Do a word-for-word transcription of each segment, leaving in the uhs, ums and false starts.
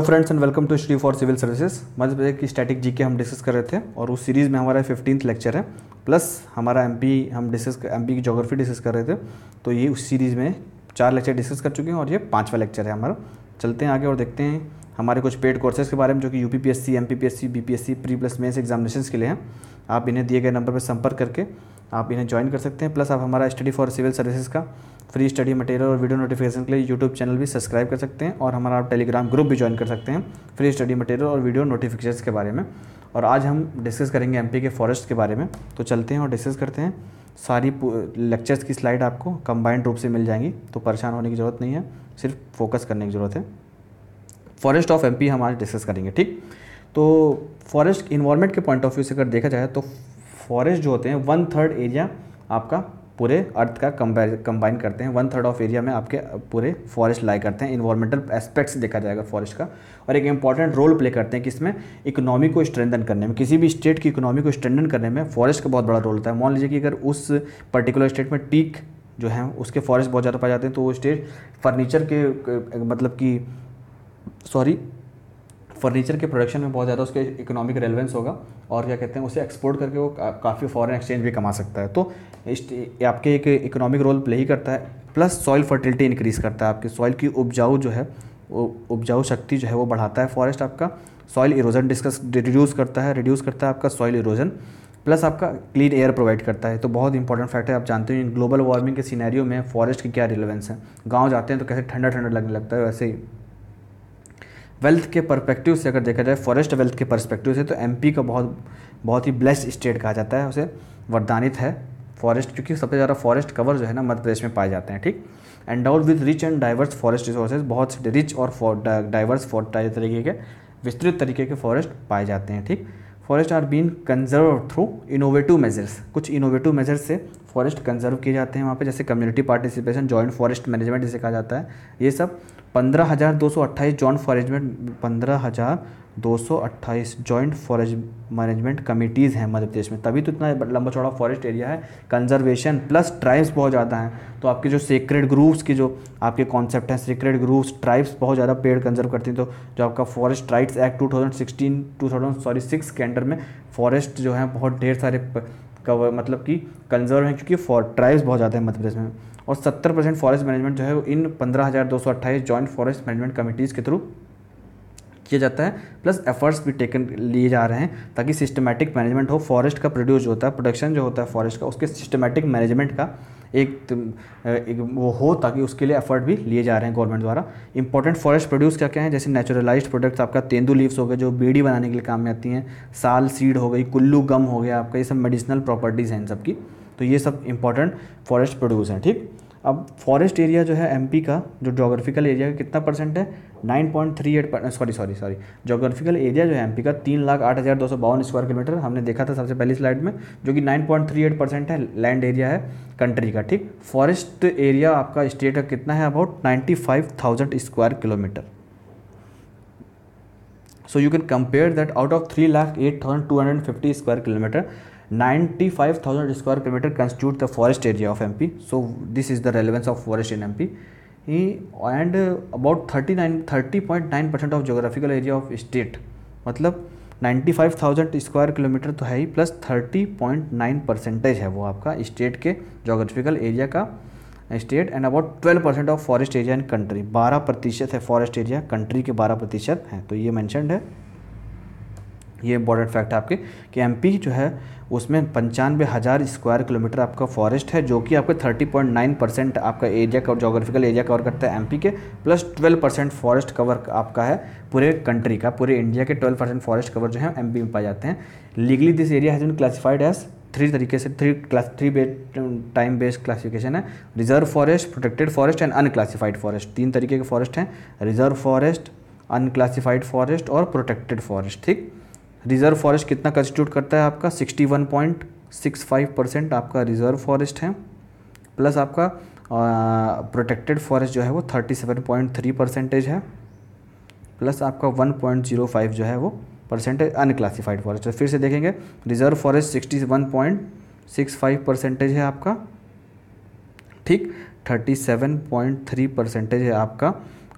Friends and welcome to study for civil services. Madhya Pradesh की static GK हम discuss कर रहे थे और उस सीरीज़ में हमारा फिफ्टींथ लेक्चर है, प्लस हमारा एमपी हम डिस्कस एमपी की ज्योग्राफी डिस्कस कर रहे थे। तो ये उस सीरीज़ में चार लेक्चर डिस्कस कर चुके हैं और ये पाँचवा लेक्चर है हमारा। चलते हैं आगे और देखते हैं हमारे कुछ पेड कोर्सेज के बारे में जो कि UPPSC, MPPSC, BPSC, pre plus mains examinations के लिए हैं। आप इन्हें दिए गए नंबर पर संपर्क करके आप इन्हें ज्वाइन कर सकते हैं। प्लस आप हमारा स्टडी फॉर सिविल सर्विसेज का फ्री स्टडी मटेरियल और वीडियो नोटिफिकेशन के लिए यूट्यूब चैनल भी सब्सक्राइब कर सकते हैं और हमारा आप टेलीग्राम ग्रुप भी ज्वाइन कर सकते हैं फ्री स्टडी मटेरियल और वीडियो नोटिफिकेशन के बारे में। और आज हम डिस्कस करेंगे एमपी के फॉरेस्ट के बारे में। तो चलते हैं और डिस्कस करते हैं। सारी लेक्चर्स की स्लाइड आपको कंबाइंड रूप से मिल जाएंगी, तो परेशान होने की ज़रूरत नहीं है, सिर्फ फोकस करने की ज़रूरत है। फॉरेस्ट ऑफ एमपी हम आज डिस्कस करेंगे। ठीक, तो फॉरेस्ट इन्वायरमेंट के पॉइंट ऑफ व्यू से अगर देखा जाए तो फॉरेस्ट जो होते हैं वन थर्ड एरिया आपका पूरे अर्थ का कंबाइन करते हैं। वन थर्ड ऑफ एरिया में आपके पूरे फॉरेस्ट लाई करते हैं। इन्वायरमेंटल एस्पेक्ट्स देखा जाएगा फॉरेस्ट का, और एक इंपॉर्टेंट रोल प्ले करते हैं किसमें, इकोनॉमी को स्ट्रेंथन करने में। किसी भी स्टेट की इकोनॉमी को स्ट्रेंथन करने में फॉरेस्ट का बहुत बड़ा रोल होता है। मान लीजिए कि अगर उस पर्टिकुलर स्टेट में टीक जो है उसके फॉरेस्ट बहुत ज़्यादा पाए जाते हैं, तो वो स्टेट फर्नीचर के मतलब कि सॉरी फर्नीचर के प्रोडक्शन में बहुत ज़्यादा उसके इकोनॉमिक रेलेवेंस होगा, और क्या कहते हैं उसे एक्सपोर्ट करके वो काफ़ी फॉरेन एक्सचेंज भी कमा सकता है। तो इस आपके एक इकोनॉमिक रोल प्ले ही करता है। प्लस सॉइल फर्टिलिटी इंक्रीज़ करता है, आपके सॉइल की उपजाऊ जो है वो उपजाऊ शक्ति जो है वो बढ़ाता है फॉरेस्ट। आपका सॉइल इरोजन डिस्कस रिड्यूस करता है रिड्यूस करता है आपका सॉइल इरोजन। प्लस आपका क्लीन एयर प्रोवाइड करता है। तो बहुत इंपॉर्टेंट फैक्ट है। आप जानते हैं ग्लोबल वार्मिंग के सिनेरियो में फॉरेस्ट की क्या रिलेवेंस है। गाँव जाते हैं तो कैसे ठंडा ठंडा लगने लगता है, वैसे ही वेल्थ के परस्पेक्टिव से अगर देखा जाए, फॉरेस्ट वेल्थ के परस्पेक्टिव से, तो एमपी का बहुत बहुत ही ब्लेस्ड स्टेट कहा जाता है, उसे वरदानित है फॉरेस्ट, क्योंकि सबसे ज़्यादा फॉरेस्ट कवर जो है ना मध्य प्रदेश में पाए जाते हैं। ठीक, endowed with rich and diverse forest resources, बहुत रिच और डाइवर्स तरीके के विस्तृत तरीके के फॉरेस्ट पाए जाते हैं। ठीक, forest are been conserve through innovative measures, कुछ इनोवेटिव मेजर्स से फॉरेस्ट कंजर्व किए जाते हैं वहाँ पे, जैसे community participation, joint forest management जिसे कहा जाता है। ये सब पंद्रह हज़ार दो सौ अट्ठाईस जॉइंट फॉरेस्ट पंद्रह हज़ार दो सौ अट्ठाईस जॉइंट फॉरेस्ट मैनेजमेंट कमिटीज़ हैं मध्य प्रदेश में, तभी तो इतना लंबा चौड़ा फॉरेस्ट एरिया है। कंजर्वेशन प्लस ट्राइब्स बहुत ज़्यादा हैं, तो आपके जो सेक्रेड ग्रुप्स की जो आपके कॉन्सेप्ट हैं, सेक्रेड ग्रुप्स ट्राइब्स बहुत ज़्यादा पेड़ कंजर्व करती हैं। तो जो आपका forest rights act two thousand sixteen two thousand sorry six के अंडर में फॉरेस्ट जो है बहुत ढेर सारे कवर मतलब कि कंजर्व हैं, क्योंकि फॉर ट्राइब्स बहुत ज़्यादा है मध्य प्रदेश में। और सत्तर परसेंट फॉरेस्ट मैनेजमेंट जो है वो इन पंद्रह हज़ार दो सौ अट्ठाईस जॉइंट फॉरेस्ट मैनेजमेंट कमिटीज़ के थ्रू किया जाता है। प्लस एफर्ट्स भी टेकन लिए जा रहे हैं ताकि सिस्टमैटिक मैनेजमेंट हो। फॉरेस्ट का प्रोड्यूस जो होता है, प्रोडक्शन जो होता है फॉरेस्ट का, उसके सिस्टमैटिक मैनेजमेंट का एक, एक वो हो, ताकि उसके लिए एफर्ट भी लिए जा रहे हैं गवर्नमेंट द्वारा। इंपॉर्टेंट फॉरेस्ट प्रोड्यूस क्या क्या है, जैसे नेचुरलाइज्ड प्रोडक्ट्स आपका तेंदू लीव्स हो गए जो बीड़ी बनाने के लिए काम में आती हैं, साल सीड हो गई, कुल्लू गम हो गया आपका, ये सब मेडिसिनल प्रॉपर्टीज़ हैं इन सब की। तो ये सब इंपॉर्टेंट फॉरेस्ट प्रोड्यूस हैं। ठीक, अब फॉरेस्ट एरिया जो है एमपी का जो जोग्राफिकल एरिया का कितना परसेंट है, nine point three eight sorry sorry sorry geographical area जो है एमपी का तीन लाख आठ हज़ार दो सौ बावन स्क्वायर किलोमीटर हमने देखा था सबसे पहली स्लाइड में, जो कि nine point three eight percent है लैंड एरिया है कंट्री का। ठीक, फॉरेस्ट एरिया आपका स्टेट का कितना है, about ninety five thousand square kilometre. So you can compare that out of three lakh eight thousand two hundred fifty square kilometre, ninety-five thousand square kilometer constitute the forest area of M P. So this is the relevance of forest in M P. He, and uh, about thirty-nine thirty point nine percent of geographical area of state, मतलब ninety-five thousand square kilometre तो है ही, plus thirty point nine percentage है वो आपका state के geographical area का state, and about twelve percent of forest area in country, बारह प्रतिशत है फॉरेस्ट एरिया कंट्री के, बारह प्रतिशत है। तो ये मैंशनड है, ये इंपॉर्टेंट फैक्ट है आपके कि एमपी जो है उसमें पंचानवे हज़ार स्क्वायर किलोमीटर आपका फॉरेस्ट है, जो कि आपके थर्टी पॉइंट नाइन परसेंट आपका एरिया का जोग्राफिकल एरिया कवर करता है एमपी के, plus twelve percent forest cover आपका है पूरे कंट्री का, पूरे इंडिया के ट्वेल्व परसेंट फॉरेस्ट कवर जो है एमपी में पाए जाते हैं। Legally this area has been classified as three तरीके से, three class three based time based classification है, reserve forest, protected forest and unclassified forest. तीन तरीके के फॉरेस्ट हैं, रिजर्व फॉरेस्ट, अनक्लासिफाइड फॉरेस्ट और प्रोटेक्टेड फॉरेस्ट। ठीक, रिजर्व फॉरेस्ट कितना कंस्टिट्यूट करता है आपका, sixty one point six five percent आपका रिजर्व फॉरेस्ट है, प्लस आपका प्रोटेक्टेड फॉरेस्ट जो है वो thirty seven point three percentage है, प्लस आपका वन पॉइंट ज़ीरो फाइव जो है वो परसेंटेज अनक्लासिफाइड फॉरेस्ट है। फिर से देखेंगे, reserve forest sixty one point six five percentage है आपका, ठीक, thirty seven point three percentage है आपका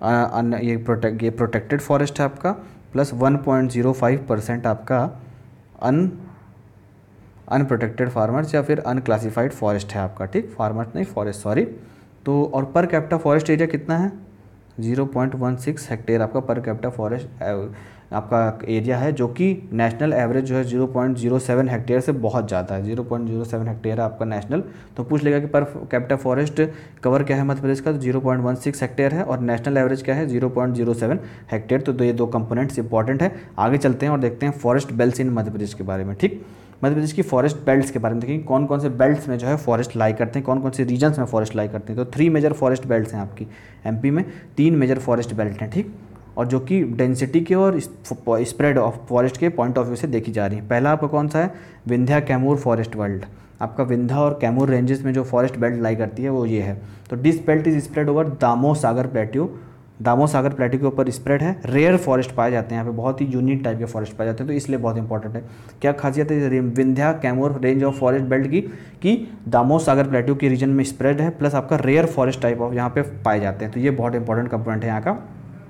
अन ये प्रोटेक्ट ये प्रोटेक्टेड फॉरेस्ट है आपका, plus one point zero five percent आपका अन अनप्रोटेक्टेड फार्मर्स या फिर अनक्लासिफाइड फॉरेस्ट है आपका, ठीक, फार्मर्स नहीं फॉरेस्ट सॉरी। तो और पर कैपिटा फॉरेस्ट एरिया कितना है, zero point one six hectare आपका पर कैपिटा फॉरेस्ट आपका एरिया है, जो कि नेशनल एवरेज जो है zero point zero seven hectare से बहुत ज़्यादा है, zero point zero seven hectare है आपका नेशनल। तो पूछ लेगा कि पर कैपिटा फॉरेस्ट कवर क्या है मध्य प्रदेश का, तो zero point one six hectare है और नेशनल एवरेज क्या है zero point zero seven hectare. तो ये दो कंपोनेंट्स इंपॉर्टेंट है। आगे चलते हैं और देखते हैं फॉरेस्ट बेल्ट्स इन मध्य प्रदेश के बारे में, ठीक। मध्य प्रदेश की फॉरेस्ट बेल्ट्स के बारे में देखेंगे कौन कौन से बेल्ट्स में जो है फॉरेस्ट लाई करते हैं, कौन कौन से रीजन्स में फॉरेस्ट लाई करते हैं। तो थ्री मेजर फॉरेस्ट बेल्ट्स हैं आपकी एमपी में, तीन मेजर फॉरेस्ट बेल्ट हैं, ठीक, और जो कि डेंसिटी के और स्प्रेड ऑफ फॉरेस्ट के पॉइंट ऑफ व्यू से देखी जा रही है। पहला आपका कौन सा है, विंध्या कैमूर फॉरेस्ट बेल्ट। आपका विंध्या और कैमूर रेंजेस में जो फॉरेस्ट बेल्ट लाई करती है वो ये है। तो this belt is spread over Damoh Sagar plateau, Damoh Sagar plateau के ऊपर स्प्रेड है। रेयर फॉरेस्ट पाए जाते हैं यहाँ पे, बहुत ही यूनिक टाइप के फॉरेस्ट पाए जाते हैं, तो इसलिए बहुत इंपॉर्टेंट है। क्या खासियत है Vindhya Kaimur range of forest belt की, कि दामोह सागर प्लेट्यू के रीजन में स्प्रेड है, प्लस आपका रेयर फॉरेस्ट टाइप ऑफ यहाँ पे पाए जाते हैं। तो ये बहुत इंपॉर्टेंट कंपोनेंट है यहाँ का,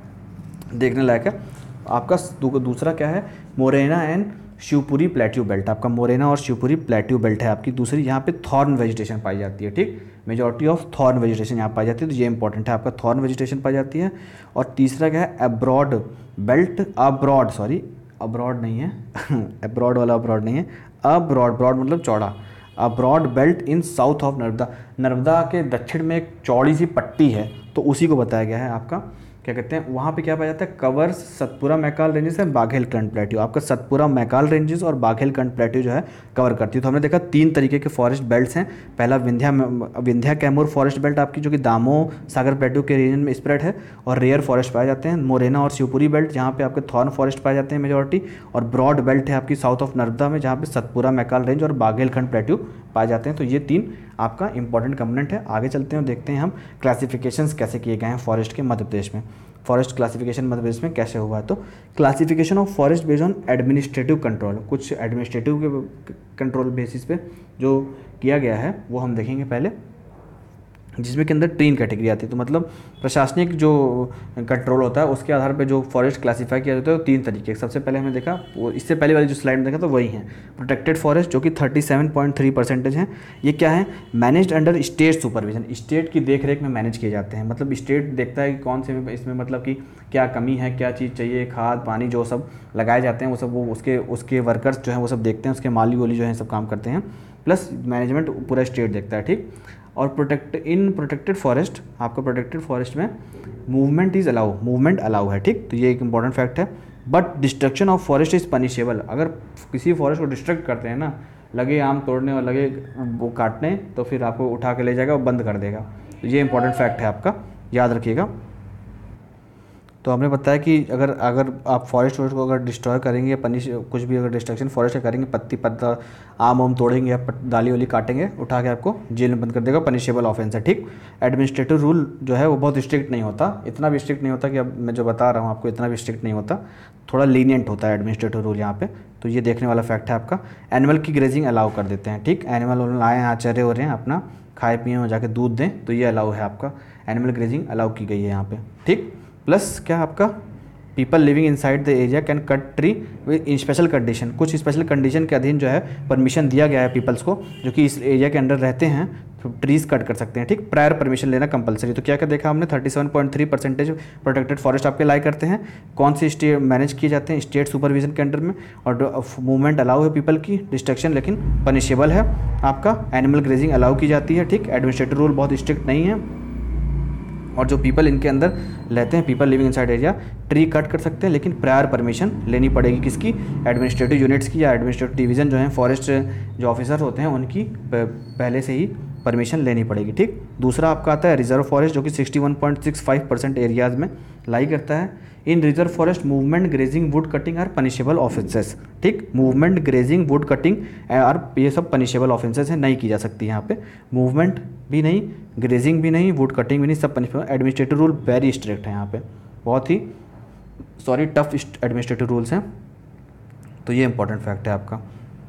देखने लायक है। आपका दूसरा क्या है, Morena and Shivpuri plateau belt. आपका मोरेना और शिवपुरी प्लेट्यू बेल्ट है आपकी दूसरी। यहाँ पे थॉर्न वेजिटेशन पाई जाती है, ठीक, मेजॉरिटी ऑफ थॉर्न वेजिटेशन यहाँ पाई जाती है, तो ये इंपॉर्टेंट है आपका, थॉर्न वेजिटेशन पाई जाती है। और तीसरा क्या है, abroad belt, abroad sorry abroad नहीं है अब्रॉड वाला अब्रॉड नहीं है, अब्रॉड, ब्रॉड मतलब चौड़ा, abroad belt in south of Narmada. Narmada के दक्षिण में एक चौड़ी सी पट्टी है, तो उसी को बताया गया है आपका, क्या कहते हैं, वहाँ पे क्या पाया जाता है, कवर्स सतपुरा मैकाल रेंजेस है बाघेलखंड प्लेट्यू। आपका सतपुरा मैकाल रेंजेस और बाघेलखंड प्लेट्यू जो है कवर करती है। तो हमने देखा तीन तरीके के फॉरेस्ट बेल्ट्स हैं। पहला विंध्या विंध्या कैमूर फॉरेस्ट बेल्ट आपकी, जो कि दामोह सागर प्लेट्यू के रीजन में स्प्रेड है और रेयर फॉरेस्ट पाए जाते हैं। मोरेना और शिवपुरी बेल्ट, जहाँ पे आपके थॉर्न फॉरेस्ट पाए जाते हैं मेजॉरिटी। और ब्रॉड बेल्ट है आपकी साउथ ऑफ नर्मदा में, जहाँ पे सतपुरा मैकाल रेंज और बाघेलखंड प्लेट्यू पाए जाते हैं। तो ये तीन आपका इंपॉर्टेंट कंपोनेंट है। आगे चलते हैं और देखते हैं हम क्लासिफिकेशंस कैसे किए गए हैं फॉरेस्ट के मध्य प्रदेश में। फॉरेस्ट क्लासिफिकेशन मध्य प्रदेश में कैसे हुआ है, तो classification of forest based on administrative control, कुछ एडमिनिस्ट्रेटिव के कंट्रोल बेसिस पे जो किया गया है वो हम देखेंगे पहले, जिसमें के अंदर तीन कैटेगरी आती है। तो मतलब प्रशासनिक जो कंट्रोल होता है उसके आधार पे जो फॉरेस्ट क्लासीफाई किया जाता है वो तीन तरीके। सबसे पहले हमने देखा, वो इससे पहले वाली जो स्लाइड में देखा तो वही है, प्रोटेक्टेड फॉरेस्ट जो कि thirty seven point three percentage है। ये क्या है, managed under state supervision, state की देख रेख में मैनेज किए जाते हैं। मतलब स्टेट देखता है कि कौन से इसमें मतलब कि क्या कमी है, क्या चीज़ चाहिए, खाद पानी जो सब लगाए जाते हैं वो सब वो उसके उसके वर्कर्स जो हैं वो सब देखते हैं, उसके माली वाली जो है सब काम करते हैं, प्लस मैनेजमेंट पूरा स्टेट देखता है, ठीक। और प्रोटेक्ट इन प्रोटेक्टेड फॉरेस्ट, आपका प्रोटेक्टेड फॉरेस्ट में movement is allow, movement allow है, ठीक। तो ये एक इंपॉर्टेंट फैक्ट है। But destruction of forest is punishable, अगर किसी फॉरेस्ट को डिस्ट्रक्ट करते हैं ना, लगे आम तोड़ने और लगे वो काटने, तो फिर आपको उठा के ले जाएगा और बंद कर देगा। तो ये इंपॉर्टेंट फैक्ट है आपका, याद रखिएगा। तो हमने बताया कि अगर अगर आप फॉरेस्ट वॉरेस्ट को अगर डिस्ट्रॉय करेंगे या पनिश कुछ भी अगर डिस्ट्रक्शन फॉरेस्ट का करेंगे, पत्ती पत्ता आम आम तोड़ेंगे या डाली वाली काटेंगे, उठा के आपको जेल में बंद कर देगा, पनिशेबल ऑफेंस है, ठीक। एडमिनिस्ट्रेटिव रूल जो है वो बहुत स्ट्रिक्ट नहीं होता, इतना भी स्ट्रिक्ट नहीं होता कि अब मैं जो बता रहा हूँ आपको इतना भी स्ट्रिक्ट नहीं होता, थोड़ा लीनियंट होता है एडमिनिस्ट्रेटिव रूल यहाँ पे। तो ये देखने वाला फैक्ट है आपका। एनिमल की ग्रेजिंग अलाउ कर देते हैं, ठीक। एनिमल आए यहाँ चरे हो रहे हैं, अपना खाए पिए और जाके दूध दें, तो ये अलाउ है आपका, एनिमल ग्रेजिंग अलाउ की गई है यहाँ पे, ठीक। प्लस क्या आपका, people living inside the area can cut tree in special condition, कुछ स्पेशल कंडीशन के अधीन जो है परमिशन दिया गया है पीपल्स को, जो कि इस एरिया के अंडर रहते हैं, तो ट्रीज कट कर सकते हैं, ठीक। प्रायर परमिशन लेना कंपलसरी। तो क्या क्या देखा हमने, thirty seven point three percentage protected forest आपके लाई करते हैं, कौन सी स्टेट मैनेज किए जाते हैं, स्टेट सुपरविजन के अंडर में, और मूवमेंट अलाउ है पीपल की, डिस्ट्रक्शन लेकिन पनिशेबल है आपका, एनिमल ग्रेजिंग अलाउ की जाती है, ठीक। एडमिनिस्ट्रेटिव रूल बहुत स्ट्रिक्ट नहीं है, और जो पीपल इनके अंदर रहते हैं, people living inside area, tree cut कर सकते हैं, लेकिन प्रायर परमिशन लेनी पड़ेगी किसकी, एडमिनिस्ट्रेटिव यूनिट्स की या एडमिनिस्ट्रेटिव डिवीज़न जो है फॉरेस्ट जो ऑफिसर होते हैं उनकी पहले से ही परमिशन लेनी पड़ेगी, ठीक। दूसरा आपका आता है रिजर्व फॉरेस्ट, जो कि sixty one point six five percent areas में लाई करता है। In reserve forest movement grazing wood cutting are punishable offences, ठीक। Movement grazing wood cutting are ये सब पनिशेबल ऑफेंसेस है, नहीं की जा सकती यहाँ पे, मूवमेंट भी नहीं, ग्रेजिंग भी नहीं, वुड कटिंग भी नहीं, सब punishable. Administrative rule very strict है यहाँ पे, बहुत ही सॉरी टफ एडमिनिस्ट्रेटिव रूल्स हैं। तो ये इंपॉर्टेंट फैक्ट है आपका।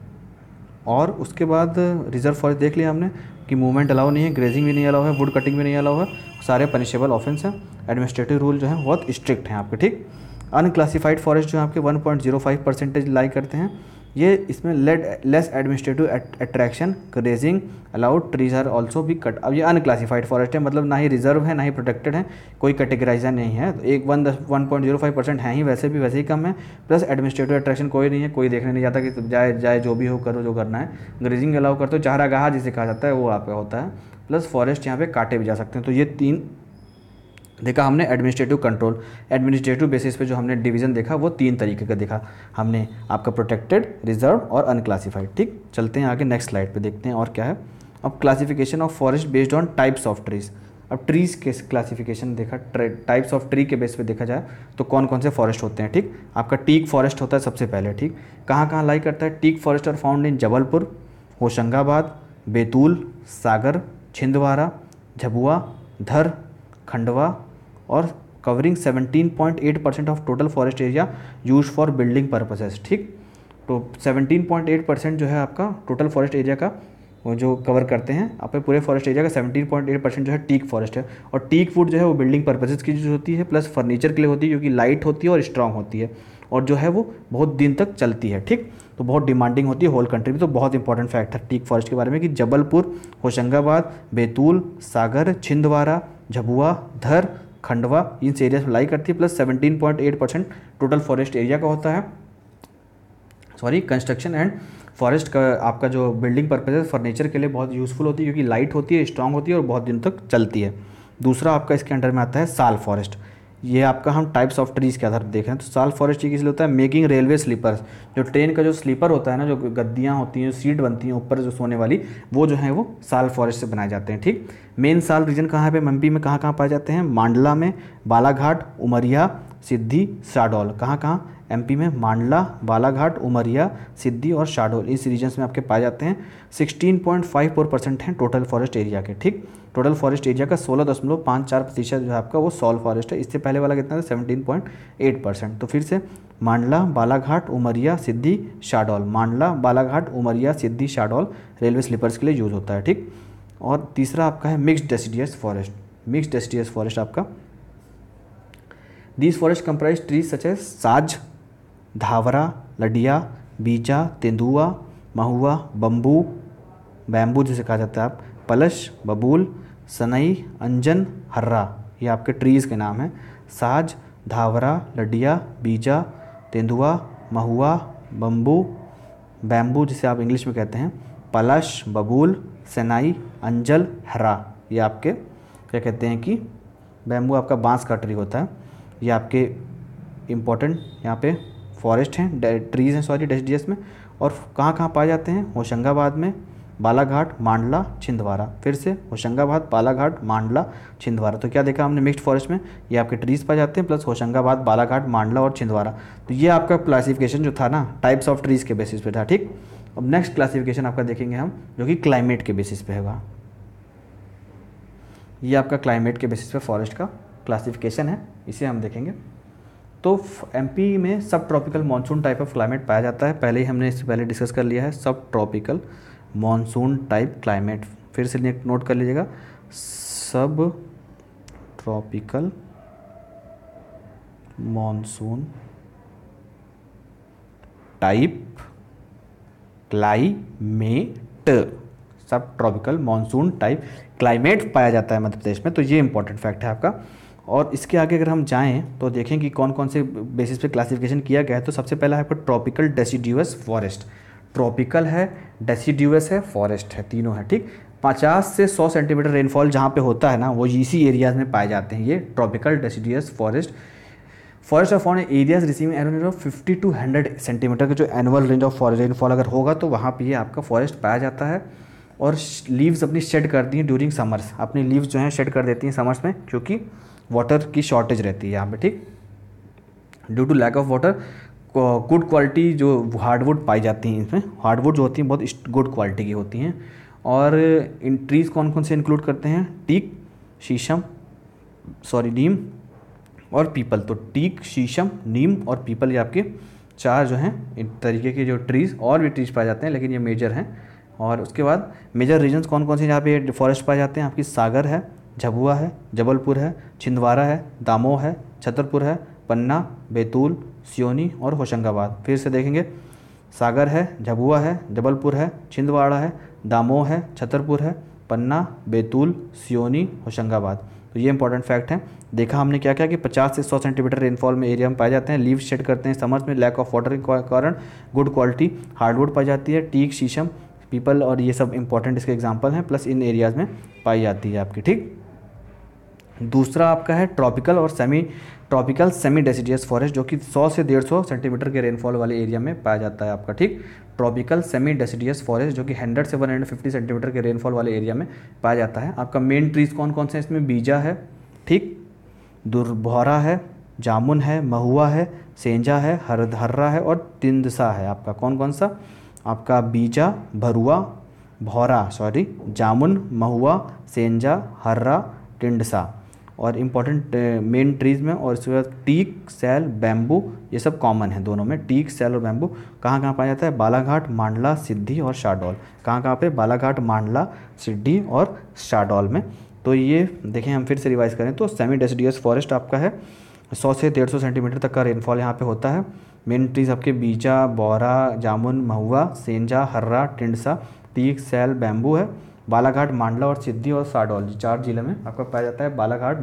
और उसके बाद रिजर्व फॉरेस्ट देख लिया हमने कि मूवमेंट अलाउ नहीं है, ग्रेजिंग भी नहीं अलाउ है, वुड कटिंग भी नहीं अलाउ है, सारे पनिशेबल ऑफेंस हैं। एडमिनिस्ट्रेटिव रूल जो है बहुत स्ट्रिक्ट हैं आपके, ठीक। अनक्लासिफाइड फॉरेस्ट जो है आपके one point zero five percentage lie करते हैं। ये इसमें led less administrative attraction grazing allowed trees are also भी कट। अब ये अनक्लासिफाइड फॉरेस्ट है, मतलब ना ही रिजर्व है ना ही प्रोटेक्टेड है, कोई कैटेगराइजर नहीं है। तो एक one one point zero five percent है ही, वैसे भी वैसे ही कम है, प्लस एडमिनिस्ट्रेटिव अट्रैक्शन कोई नहीं है, कोई देखने नहीं जाता कि जाए जाए जो भी हो करो जो करना है। ग्रेजिंग अलाउ करते हो, चारागाह जिसे कहा जाता है वो आपका होता है, प्लस फॉरेस्ट यहाँ पे काटे भी जा सकते हैं। तो ये तीन देखा हमने एडमिनिस्ट्रेटिव कंट्रोल। एडमिनिस्ट्रेटिव बेसिस पे जो हमने डिवीज़न देखा वो तीन तरीके का देखा हमने, आपका प्रोटेक्टेड, रिजर्व और अनक्लासिफाइड, ठीक। चलते हैं आगे नेक्स्ट स्लाइड पे देखते हैं और क्या है। अब classification of forest based on types of trees. अब ट्रीज़ के क्लासिफिकेशन देखा, टाइप्स ऑफ ट्री के बेस पे देखा जाए तो कौन कौन से फॉरेस्ट होते हैं, ठीक। आपका टीक फॉरेस्ट होता है सबसे पहले, ठीक। कहाँ कहाँ लाई करता है? Teak forest are found in Jabalpur, Hoshangabad, Betul, Sagar, Chhindwara, Jhabua, Dhar, Khandwa और covering seventeen point eight percent of total forest area use for building purposes, ठीक। तो सेवनटीन पॉइंट एट परसेंट जो है आपका टोटल फॉरेस्ट एरिया का वो जो कवर करते हैं आपके पूरे फॉरेस्ट एरिया का सेवनटीन पॉइंट एट परसेंट जो है टीक फॉरेस्ट है। और टीक वुड जो है वो बिल्डिंग पर्पसेस की यूज होती है, प्लस फर्नीचर के लिए होती है क्योंकि लाइट होती है और स्ट्रॉन्ग होती है, और जो है वो बहुत दिन तक चलती है, ठीक। तो बहुत डिमांडिंग होती है होल कंट्री में। तो बहुत इंपॉर्टेंट फैक्ट है टीक फॉरेस्ट के बारे में कि जबलपुर, होशंगाबाद, बैतूल, सागर, छिंदवाड़ा, झाबुआ, धर, खंडवा इन एरियाज में लाई करती है, plus seventeen point eight percent total forest area का होता है। सॉरी, कंस्ट्रक्शन एंड फॉरेस्ट का आपका जो बिल्डिंग पर्पज है फर्नीचर के लिए बहुत यूज़फुल होती है क्योंकि लाइट होती है, स्ट्रांग होती है और बहुत दिन तक चलती है। दूसरा आपका इसके अंडर में आता है साल फॉरेस्ट। ये आपका हम टाइप्स ऑफ ट्रीज़ के आधार पर देख रहे हैं। तो साल फॉरेस्ट ये किस लिए होता है? Making railway sleepers. जो ट्रेन का जो स्लीपर होता है ना, जो गद्दियाँ होती हैं, जो सीट बनती हैं ऊपर जो सोने वाली, वो जो है वो साल फॉरेस्ट से बनाए जाते हैं, ठीक। मेन साल रीजन कहाँ पे एमपी में कहाँ कहाँ पाए जाते हैं? मांडला में, बालाघाट, उमरिया, सिद्धि, शाहडोल। कहाँ कहाँ? एमपी में मांडला, बालाघाट, उमरिया, सिद्धि और शाहडोल इस रीजन्स में आपके पाए जाते हैं। Sixteen point five four percent हैं टोटल फॉरेस्ट एरिया के, ठीक। टोटल फॉरेस्ट एरिया का सोलह दशमलव पाँच चार प्रतिशत जो है आपका वो सॉल फॉरेस्ट है। इससे पहले वाला कितना था? Seventeen point eight percent. तो फिर से मांडला, बालाघाट, उमरिया, सिद्धि, शाहडोल। मांडला, बालाघाट, उमरिया, सिद्धि, शाहडोल रेलवे स्लीपर्स के लिए यूज़ होता है, ठीक। और तीसरा आपका है mixed deciduous forest. Mixed deciduous forest आपका these forest comprise trees such as saj, dhawra, लडिया, बीजा, तेंदुआ, महुआ, बम्बू, बैम्बू जिसे कहा जाता है आप, पलश, बबूल, सनई, अंजन, हर्रा। ये आपके ट्रीज़ के नाम हैं। साज, धावरा, लडिया, बीजा, तेंदुआ, महुआ, बम्बू, बैम्बू जिसे आप इंग्लिश में कहते हैं, पलश, बबूल, सनई, अंजल, हर्रा। ये आपके क्या कहते हैं कि बैम्बू आपका बांस का ट्री होता है। ये आपके इम्पोर्टेंट यहाँ पे फॉरेस्ट हैं, ट्रीज़ हैं सॉरी डेसिडियस में। और कहाँ कहाँ पाए जाते हैं? होशंगाबाद में, बालाघाट, मांडला, छिंदवाड़ा। फिर से होशंगाबाद, बालाघाट, मांडला, छिंदवाड़ा। तो क्या देखा हमने मिक्स्ड फॉरेस्ट में? ये आपके ट्रीज़ पाए जाते हैं, प्लस होशंगाबाद, बालाघाट, मांडला और छिंदवाड़ा। तो ये आपका क्लासिफिकेशन जो था ना टाइप्स ऑफ ट्रीज़ के बेसिस पे था, ठीक। अब नेक्स्ट क्लासिफिकेशन आपका देखेंगे हम जो कि क्लाइमेट के बेसिस पे होगा। ये आपका क्लाइमेट के बेसिस पे फॉरेस्ट का क्लासिफिकेशन है, इसे हम देखेंगे। तो एमपी में sub tropical monsoon type of climate पाया जाता है। पहले ही हमने इससे पहले डिस्कस कर लिया है, सब ट्रॉपिकल मानसून टाइप क्लाइमेट। फिर से नोट कर लीजिएगा, sub tropical monsoon type climate. Sub tropical monsoon type climate पाया जाता है मध्य प्रदेश में। तो ये इंपॉर्टेंट फैक्ट है आपका। और इसके आगे अगर हम जाएं तो देखें कि कौन कौन से बेसिस पे क्लासिफिकेशन किया गया है। तो सबसे पहला है आपका ट्रॉपिकल डेसिडियस फॉरेस्ट। ट्रॉपिकल है, डेसिडियस है, फॉरेस्ट है, तीनों है, ठीक। पचास से सौ सेंटीमीटर रेनफॉल जहाँ पे होता है ना वो इसी एरियाज में पाए जाते हैं, ये tropical deciduous forest. Forest of on areas receiving annual of fifty to hundred centimetre का जो एनुअल रेंज ऑफ रेनफॉल अगर होगा तो वहाँ पे ये आपका फॉरेस्ट पाया जाता है। और लीव्स अपनी शेड करती हैं ड्यूरिंग समर्स, अपनी लीव्स जो हैं शेड कर देती हैं समर्स में क्योंकि वाटर की शॉर्टेज रहती है यहाँ पे, ठीक। Due to lack of water good quality जो हार्डवुड पाई जाती हैं इसमें। हार्डवुड जो होती हैं बहुत गुड क्वालिटी की होती हैं। और इन ट्रीज़ कौन कौन से इंक्लूड करते हैं? टीक, शीशम, सॉरी नीम और पीपल। तो टीक, शीशम, नीम और पीपल ये आपके चार जो हैं इन तरीके के जो ट्रीज़, और भी ट्रीज़ पाए जाते हैं लेकिन ये मेजर हैं। और उसके बाद मेजर रीजन्स कौन कौन से यहाँ पे फॉरेस्ट पाए जाते हैं? आपकी सागर है, झबुआ है, जबलपुर है, छिंदवाड़ा है, दामोह है, छतरपुर है, पन्ना, बैतूल, सियोनी और होशंगाबाद। फिर से देखेंगे, सागर है, झबुआ है, जबलपुर है, छिंदवाड़ा है, दामोह है, छतरपुर है, पन्ना, बैतूल, सियोनी, होशंगाबाद। तो ये इंपॉर्टेंट फैक्ट है। देखा हमने क्या क्या कि पचास से सौ सेंटीमीटर रेनफॉल में एरिया में पाए जाते हैं। लीव शेड करते हैं समर्स में, लैक ऑफ वाटर के कारण। गुड क्वालिटी हार्डवुड पाई जाती है, टीक, शीशम, पीपल और ये सब इंपॉर्टेंट इसके एग्जांपल हैं, प्लस इन एरियाज़ में पाई जाती है आपकी। ठीक, दूसरा आपका है ट्रॉपिकल और semi tropical semi deciduous forest, जो कि सौ से डेढ़ सौ सेंटीमीटर के रेनफॉल वाले एरिया में पाया जाता है आपका। ठीक, ट्रॉपिकल सेमी डेसिडियस फॉरेस्ट जो कि हंड्रेड से वन हंड्रेड फिफ्टी सेंटीमीटर के रेनफॉल वाले एरिया में पाया जाता है। आपका मेन ट्रीज कौन कौन से हैं इसमें? बीजा है, ठीक, दुर्भौरा है, जामुन है, महुआ है, सेंजा है, हरधर्रा है और तिंदसा है। आपका कौन कौन सा? आपका बीजा, भरुआ, भौरा सॉरी जामुन, महुआ, सेंजा, हर्रा, टिंडसा और इम्पॉर्टेंट मेन ट्रीज में। और इसके बाद टीक, सैल, बैम्बू, ये सब कॉमन है दोनों में। टीक, सैल और बैम्बू कहाँ कहाँ पाया जाता है? बालाघाट, मांडला, सिद्धि और शाहडोल। कहाँ कहाँ पे? बालाघाट, मांडला, सिद्धि और शाहडोल में। तो ये देखें, हम फिर से रिवाइज करें तो सेमी डेसिडियस फॉरेस्ट आपका है, सौ से डेढ़ सौ सेंटीमीटर तक का रेनफॉल यहाँ पे होता है। मेन ट्रीज आपके बीजा, बौरा, जामुन, महुआ, सेंजा, हर्रा, टिंडसा, टीक, सैल, बैम्बू है। बालाघाट, मांडला और सिद्धि और शाहडोल चार जिले में आपका पाया जाता है। बालाघाट,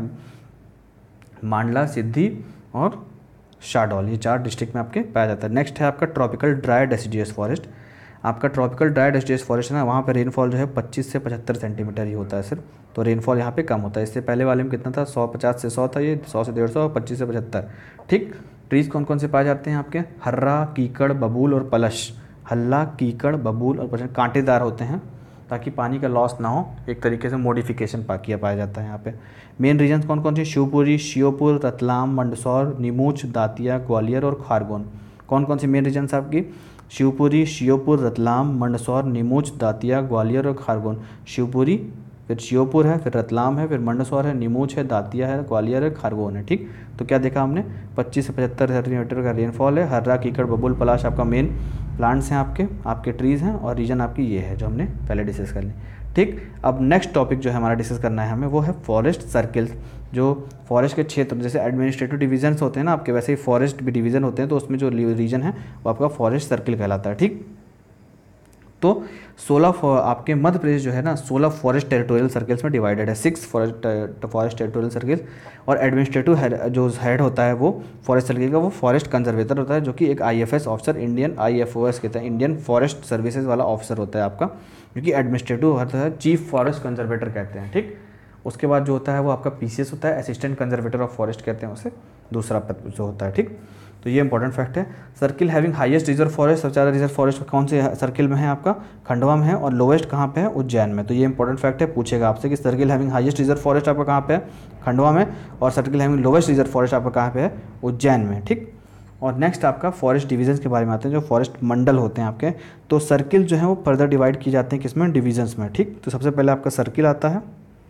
मांडला, सिद्धि और शाहडोल ये चार डिस्ट्रिक्ट में आपके पाया जाता है। नेक्स्ट है आपका ट्रॉपिकल ड्राई डेसिडियस फॉरेस्ट। आपका ट्रॉपिकल ड्राई डेसिडियस फॉरेस्ट है ना, वहाँ पे रेनफॉल जो है पच्चीस से पचहत्तर सेंटीमीटर ही होता है सिर्फ। तो रेनफॉल यहाँ पे कम होता है। इससे पहले वाले में कितना था? सौ पचास से सौ था, ये सौ से डेढ़ सौ और पच्चीस से पचहत्तर। ठीक, ट्रीज कौन कौन से पाए जाते हैं आपके? हर्रा, कीकड़, बबूल और पलश। हल्ला, कीकड़, बबूल और पलश कांटेदार होते हैं ताकि पानी का लॉस ना हो, एक तरीके से मॉडिफिकेशन पा किया पाया जाता है यहाँ पे। मेन रीजन कौन कौन से? शिवपुरी, श्योपुर, रतलाम, मंदसौर, नीमूच, दातिया, ग्वालियर और खारगोन। कौन कौन सी मेन रीजन्स आपकी? शिवपुरी, श्योपुर, रतलाम, मंदसौर, नीमूच, दातिया, ग्वालियर और खारगोन। शिवपुरी, फिर श्योपुर है, फिर रतलाम है, फिर मंदसौर है, नीमूच है, दातिया है, ग्वालियर है, खारगोन है। ठीक, तो क्या देखा हमने? पच्चीस से पचहत्तर सेंटीमीटर का रेनफॉल है। हर्रा, कीकड़, बबूल, पलाश आपका मेन प्लांट्स हैं, आपके आपके ट्रीज़ हैं और रीजन आपकी ये है जो हमने पहले डिस्कस कर ली। ठीक, अब नेक्स्ट टॉपिक जो है हमारा डिस्कस करना है हमें, वो है फॉरेस्ट सर्किल्स। जो फॉरेस्ट के क्षेत्र, जैसे एडमिनिस्ट्रेटिव डिवीजन्स होते हैं ना आपके, वैसे ही फॉरेस्ट भी डिवीज़न होते हैं, तो उसमें जो रीजन है वो आपका फॉरेस्ट सर्किल कहलाता है। ठीक, तो सोलह आपके मध्य प्रदेश जो है ना, सोलह फॉरेस्ट टेरिटोरियल सर्किल्स में डिवाइडेड है। Six forest forest territorial circles और एडमिनिस्ट्रेटिव हेड जो हेड होता है वो फॉरेस्ट सर्किल का, वो फॉरेस्ट कंजर्वेटर होता है, जो कि एक आईएफएस ऑफिसर, इंडियन आईएफओएस कहते हैं, इंडियन फॉरेस्ट सर्विसेज वाला ऑफिसर होता है आपका, जो कि एडमिनिस्ट्रेटिव होता है, चीफ फॉरेस्ट कंजर्वेटर कहते हैं। ठीक, उसके बाद जो होता है वो आपका पीसीएस होता है, असिस्टेंट कंजर्वेटर ऑफ फॉरेस्ट कहते हैं उसे, दूसरा पद जो होता है। ठीक, तो ये इंपॉर्टेंट फैक्ट है। Circle having highest reserve forest, सबसे ज़्यादा रिजर्व फॉरेस्ट कौन से सर्किल में है आपका? खंडवा में है। और लोवेस्ट कहाँ पे है? उज्जैन में। तो ये इंपॉर्टेंट फैक्ट है, पूछेगा आपसे कि circle having highest reserve forest आपका कहाँ पे है? खंडवा में। और circle having lowest reserve forest आपका कहाँ पे है? उज्जैन में। ठीक, और नेक्स्ट आपका फॉरेस्ट डिवीजन्स के बारे में आते हैं, जो फॉरेस्ट मंडल होते हैं आपके। तो सर्किल जो है वो फर्दर डिवाइड किए जाते हैं किसमें? डिवीजन्स में। ठीक, तो सबसे पहले आपका सर्किल आता है,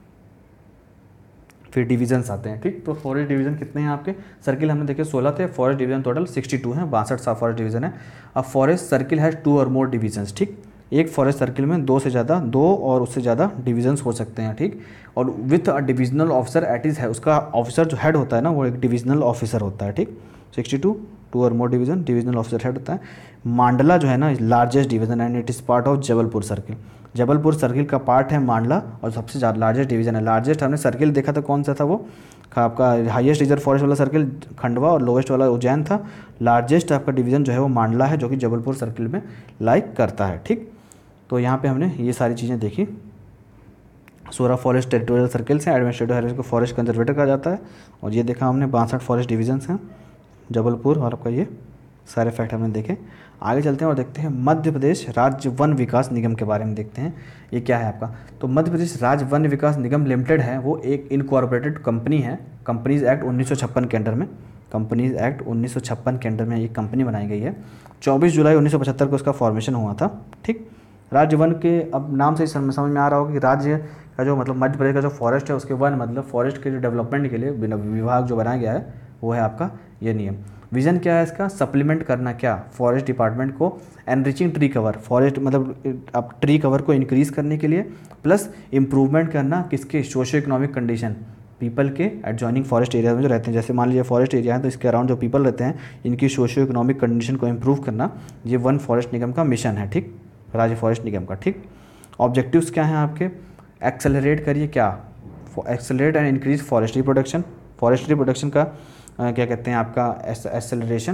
फिर डिवीजन्स आते हैं। ठीक, तो फॉरेस्ट डिवीजन कितने हैं आपके? सर्किल हमने देखे सोलह थे, forest division total sixty two हैं, बासठ सा फॉरेस्ट डिवीजन है। अब फॉरेस्ट सर्किल हैज़ टू और मोर डिवीजन्स। ठीक, एक फॉरेस्ट सर्किल में दो से ज़्यादा, दो और उससे ज़्यादा डिवीजन्स हो सकते हैं। ठीक, और with a divisional officer at is है, उसका ऑफिसर जो हेड होता है ना, वो एक डिविजनल ऑफिसर होता है। ठीक, सिक्सटी टू, टू और more division, divisional officer head होता है। मांडला जो है ना, largest division and it is part of Jabalpur circle. Jabalpur circle का पार्ट है मांडला और सबसे ज़्यादा लार्जेस्ट डिवीजन है। लार्जेस्ट हमने सर्किल देखा था, कौन सा था वो? आपका हाईएस्ट रिजर्व फॉरेस्ट वाला सर्किल खंडवा और लोवेस्ट वाला उज्जैन था। लार्जेस्ट आपका डिवीजन जो है वो मांडला है, जो कि जबलपुर सर्किल में लाइक करता है। ठीक, तो यहाँ पे हमने ये सारी चीज़ें देखी। सोलह फॉरेस्ट टेरिटोरियल सर्किल्स हैं, एडमिनिस्ट्रेटिव हेड को फॉरेस्ट कंजर्वेटर कहा जाता है। और ये देखा हमने बासठ फॉरेस्ट डिवीजन्स हैं जबलपुर, और आपका ये सारे फैक्ट हमने देखे। आगे चलते हैं और देखते हैं मध्य प्रदेश राज्य वन विकास निगम के बारे में देखते हैं, ये क्या है आपका। तो मध्य प्रदेश राज्य वन विकास निगम लिमिटेड है, वो एक इनकॉर्पोरेटेड कंपनी है। कंपनीज एक्ट उन्नीस सौ छप्पन के अंडर में, कंपनीज एक्ट उन्नीस सौ छप्पन के अंडर में एक कंपनी बनाई गई है। चौबीस जुलाई उन्नीस सौ पचहत्तर को उसका फॉर्मेशन हुआ था। ठीक, राज्य वन के, अब नाम से समझ में आ रहा होगा कि राज्य का जो मतलब मध्य प्रदेश का जो फॉरेस्ट है, उसके वन मतलब फॉरेस्ट के जो डेवलपमेंट के लिए विभाग जो बनाया गया है, वो है आपका ये नियम। विजन क्या है इसका, सप्लीमेंट करना क्या फॉरेस्ट डिपार्टमेंट को, एनरिचिंग ट्री कवर, फॉरेस्ट मतलब आप ट्री कवर को इंक्रीज करने के लिए, प्लस इम्प्रूवमेंट करना किसके, सोशियो इकोनॉमिक कंडीशन पीपल के एडजॉइनिंग फॉरेस्ट एरिया में जो रहते हैं, जैसे मान लीजिए फॉरेस्ट एरिया है तो इसके अराउंड जो पीपल रहते हैं इनकी सोशियो इकोनॉमिक कंडीशन को इम्प्रूव करना, ये वन फॉरेस्ट निगम का मिशन है, ठीक, राज्य फॉरेस्ट निगम का, ठीक। ऑब्जेक्टिव्स क्या हैं आपके, एक्सेलरेट करिए क्या, accelerate and increase forestry production, forestry production का आ, क्या कहते हैं आपका एक्सेलरेशन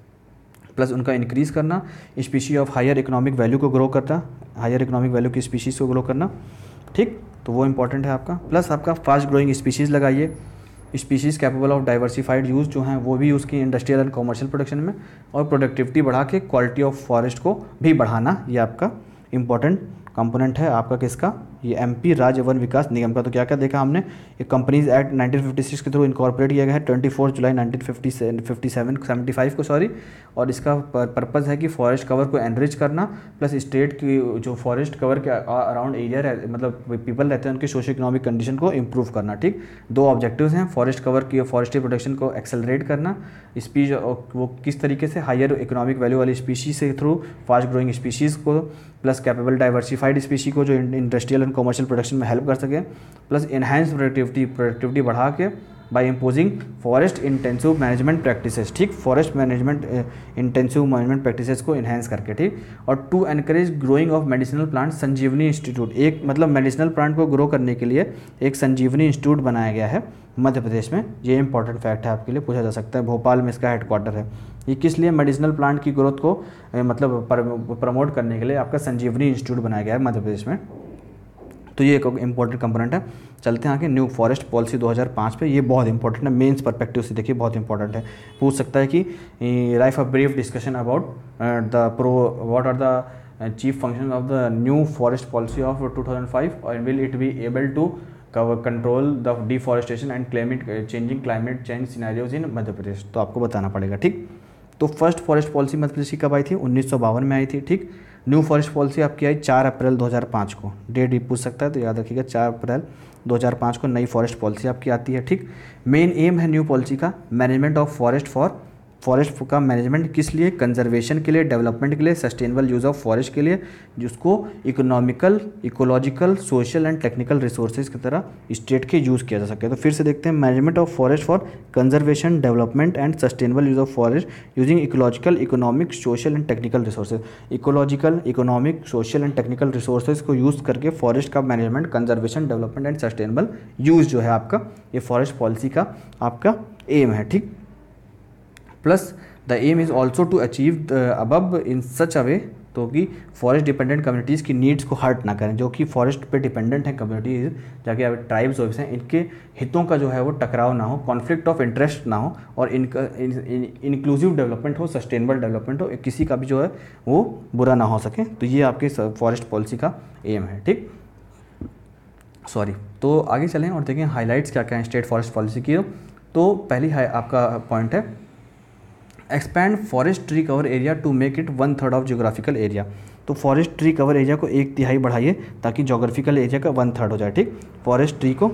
प्लस उनका इंक्रीज़ करना, species of higher economic value को ग्रो करना, हायर इकोनॉमिक वैल्यू की स्पीशीज़ को ग्रो करना, ठीक, तो वो इंपॉर्टेंट है आपका। प्लस आपका फास्ट ग्रोइंग स्पीशीज़ लगाइए, species capable of diversified use जो हैं वो भी यूज़ की इंडस्ट्रियल एंड कॉमर्शियल प्रोडक्शन में, और प्रोडक्टिविटी बढ़ा के क्वालिटी ऑफ फॉरेस्ट को भी बढ़ाना, ये आपका इंपॉर्टेंट कंपोनेंट है आपका किसका, ये एमपी राज्य वन विकास निगम का। तो क्या क्या देखा हमने, ये companies act nineteen fifty six के थ्रू इनकॉर्पोरेट किया गया है twenty four July nineteen fifty seven seventy five को सॉरी, और इसका पर्पज़ है कि फॉरेस्ट कवर को एनरिच करना, प्लस स्टेट की जो फॉरेस्ट कवर के अराउंड एरिया रह, मतलब पीपल रहते हैं उनके सोशो इकोनॉमिक कंडीशन को इम्प्रूव करना, ठीक। दो ऑब्जेक्टिव्स हैं, फॉरेस्ट कवर की फॉरेस्ट्री प्रोडक्शन को एक्सेलरेट करना, स्पीश वो किस तरीके से हायर इकोनॉमिक वैल्यू वाली स्पीशीज से थ्रू फास्ट ग्रोइंग स्पीशीज़ को, प्लस कैपेबल डाइवर्सिफाइड स्पीशी को जो इंडस्ट्रियल एंड कॉमर्शियल प्रोडक्शन में हेल्प कर सके, प्लस एनहांस प्रोडक्टिविटी प्रोडक्टिविटी बढ़ा के by imposing forest intensive management practices, ठीक, forest management intensive management practices को इन्हांस करके, ठीक। और to encourage growing of medicinal plant, Sanjivani institute, एक मतलब मेडिसिनल प्लांट को ग्रो करने के लिए एक संजीवनी इंस्टीट्यूट बनाया गया है मध्य प्रदेश में, ये इंपॉर्टेंट फैक्ट है आपके लिए, पूछा जा सकता है, भोपाल में इसका हेडक्वार्टर है। ये किस लिए, मेडिसिनल प्लांट की ग्रोथ को ए, मतलब प्रमोट करने के लिए आपका संजीवनी इंस्टीट्यूट बनाया गया है मध्य प्रदेश में, तो ये एक इंपॉर्टेंट कंपोनेंट है। चलते हैं आगे, न्यू फॉरेस्ट पॉलिसी दो हज़ार पाँच पे, ये बहुत इंपॉर्टेंट है, मेंस परस्पेक्टिव से देखिए बहुत इंपॉर्टेंट है, पूछ सकता है कि write a brief discussion about the pro what are the chief function of the new forest policy of two thousand five और will it be able to cover control the deforestation and climate changing climate change scenarios in Madhya Pradesh, तो आपको बताना पड़ेगा, ठीक। तो first forest policy Madhya Pradesh की कब आई थी, उन्नीस सौ बावन में आई थी, ठीक। न्यू फॉरेस्ट पॉलिसी आपकी आई चार अप्रैल दो हज़ार पाँच को, डेट भी पूछ सकता है तो याद रखिएगा, चार अप्रैल दो हज़ार पाँच को नई फॉरेस्ट पॉलिसी आपकी आती है, ठीक। मेन एम है न्यू पॉलिसी का management of forest for, forest का मैनेजमेंट किस लिए, कंजर्वेशन के लिए, डेवलपमेंट के लिए, सस्टेनेबल यूज़ ऑफ फॉरेस्ट के लिए, जिसको economical, ecological, social and technical resources की तरह स्टेट के यूज़ किया जा सके। तो फिर से देखते हैं, management of forest for conservation, development and sustainable use of forest using ecological, economic, social and technical resources, ecological, economic, social and technical resources को यूज़ करके फॉरेस्ट का management, conservation, development and sustainable use जो है आपका, ये forest policy का आपका aim है, ठीक। Plus the aim is also to achieve above in such a way, तो कि फॉरेस्ट डिपेंडेंट कम्युनिटीज़ की नीड्स को हर्ट ना करें, जो कि फॉरेस्ट पे डिपेंडेंट हैं कम्युनिटीज़, जाके ट्राइब्स ऑफिस हैं, इनके हितों का जो है वो टकराव ना हो, कॉन्फ्लिक्ट ऑफ इंटरेस्ट ना हो, और इनका इंक्लूसिव डेवलपमेंट हो, सस्टेनेबल डेवलपमेंट हो, किसी का भी जो है वो बुरा ना हो सके। तो ये आपके फॉरेस्ट पॉलिसी का एम है, ठीक, सॉरी। तो आगे चलें और देखें हाईलाइट्स क्या क्या हैं स्टेट फॉरेस्ट पॉलिसी की। तो पहली आपका पॉइंट है, expand forest tree cover area to make it one third of geographical area, तो फॉरेस्ट ट्री कवर एरिया को एक तिहाई बढ़ाइए ताकि जोग्राफिकल एरिया का वन थर्ड हो जाए, ठीक। फॉरेस्ट ट्री को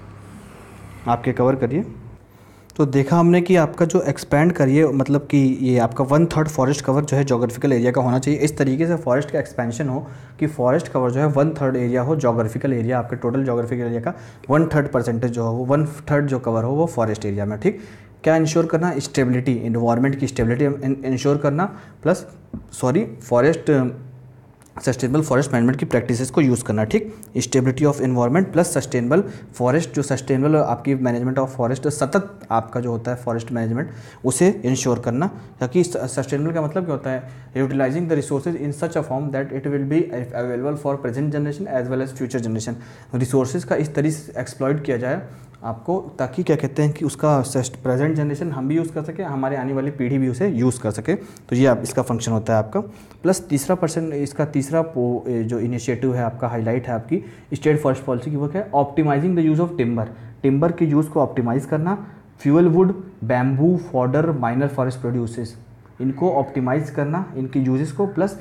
आपके कवर करिए, तो देखा हमने कि आपका जो एक्सपैंड करिए मतलब कि ये आपका वन थर्ड फॉरेस्ट कवर जो है जोग्राफिकल एरिया का होना चाहिए, इस तरीके से फॉरेस्ट का एक्सपेंशन हो कि फॉरेस्ट कवर जो है वन थर्ड एरिया हो, जोग्राफिकल एरिया आपके टोटल जोग्राफिकल एरिया का वन थर्ड परसेंटेज जो हो वो वन थर्ड जो कवर हो वो फॉरेस्ट एरिया में, ठीक। क्या इंश्योर करना, स्टेबिलिटी, इन्वायरमेंट की स्टेबिलिटी इंश्योर करना, plus sorry forest sustainable forest management की प्रैक्टिसेस को यूज़ करना, ठीक। Stability of environment plus sustainable forest, जो सस्टेनेबल आपकी मैनेजमेंट ऑफ फॉरेस्ट, सतत आपका जो होता है फॉरेस्ट मैनेजमेंट उसे इंश्योर करना, ताकि सस्टेनेबल का मतलब क्या होता है, utilising the resources in such a form that it will be available for present generation as well as future generation, resources का इस तरीके से एक्सप्लॉइट किया जाए आपको, ताकि क्या कहते हैं कि उसका प्रेजेंट जनरेशन हम भी यूज़ कर सके, हमारे आने वाली पीढ़ी भी उसे यूज़ कर सके, तो ये आप इसका फंक्शन होता है आपका। प्लस तीसरा पर्सन इसका तीसरा जो इनिशिएटिव है आपका, हाईलाइट है आपकी स्टेट फॉरेस्ट पॉलिसी की, वो क्या है, optimising the use of timber, timber के यूज़ को ऑप्टिमाइज़ करना, fuel wood, bamboo, fodder, minor forest produces, इनको ऑप्टिमाइज़ करना, इनकी यूजेस को, प्लस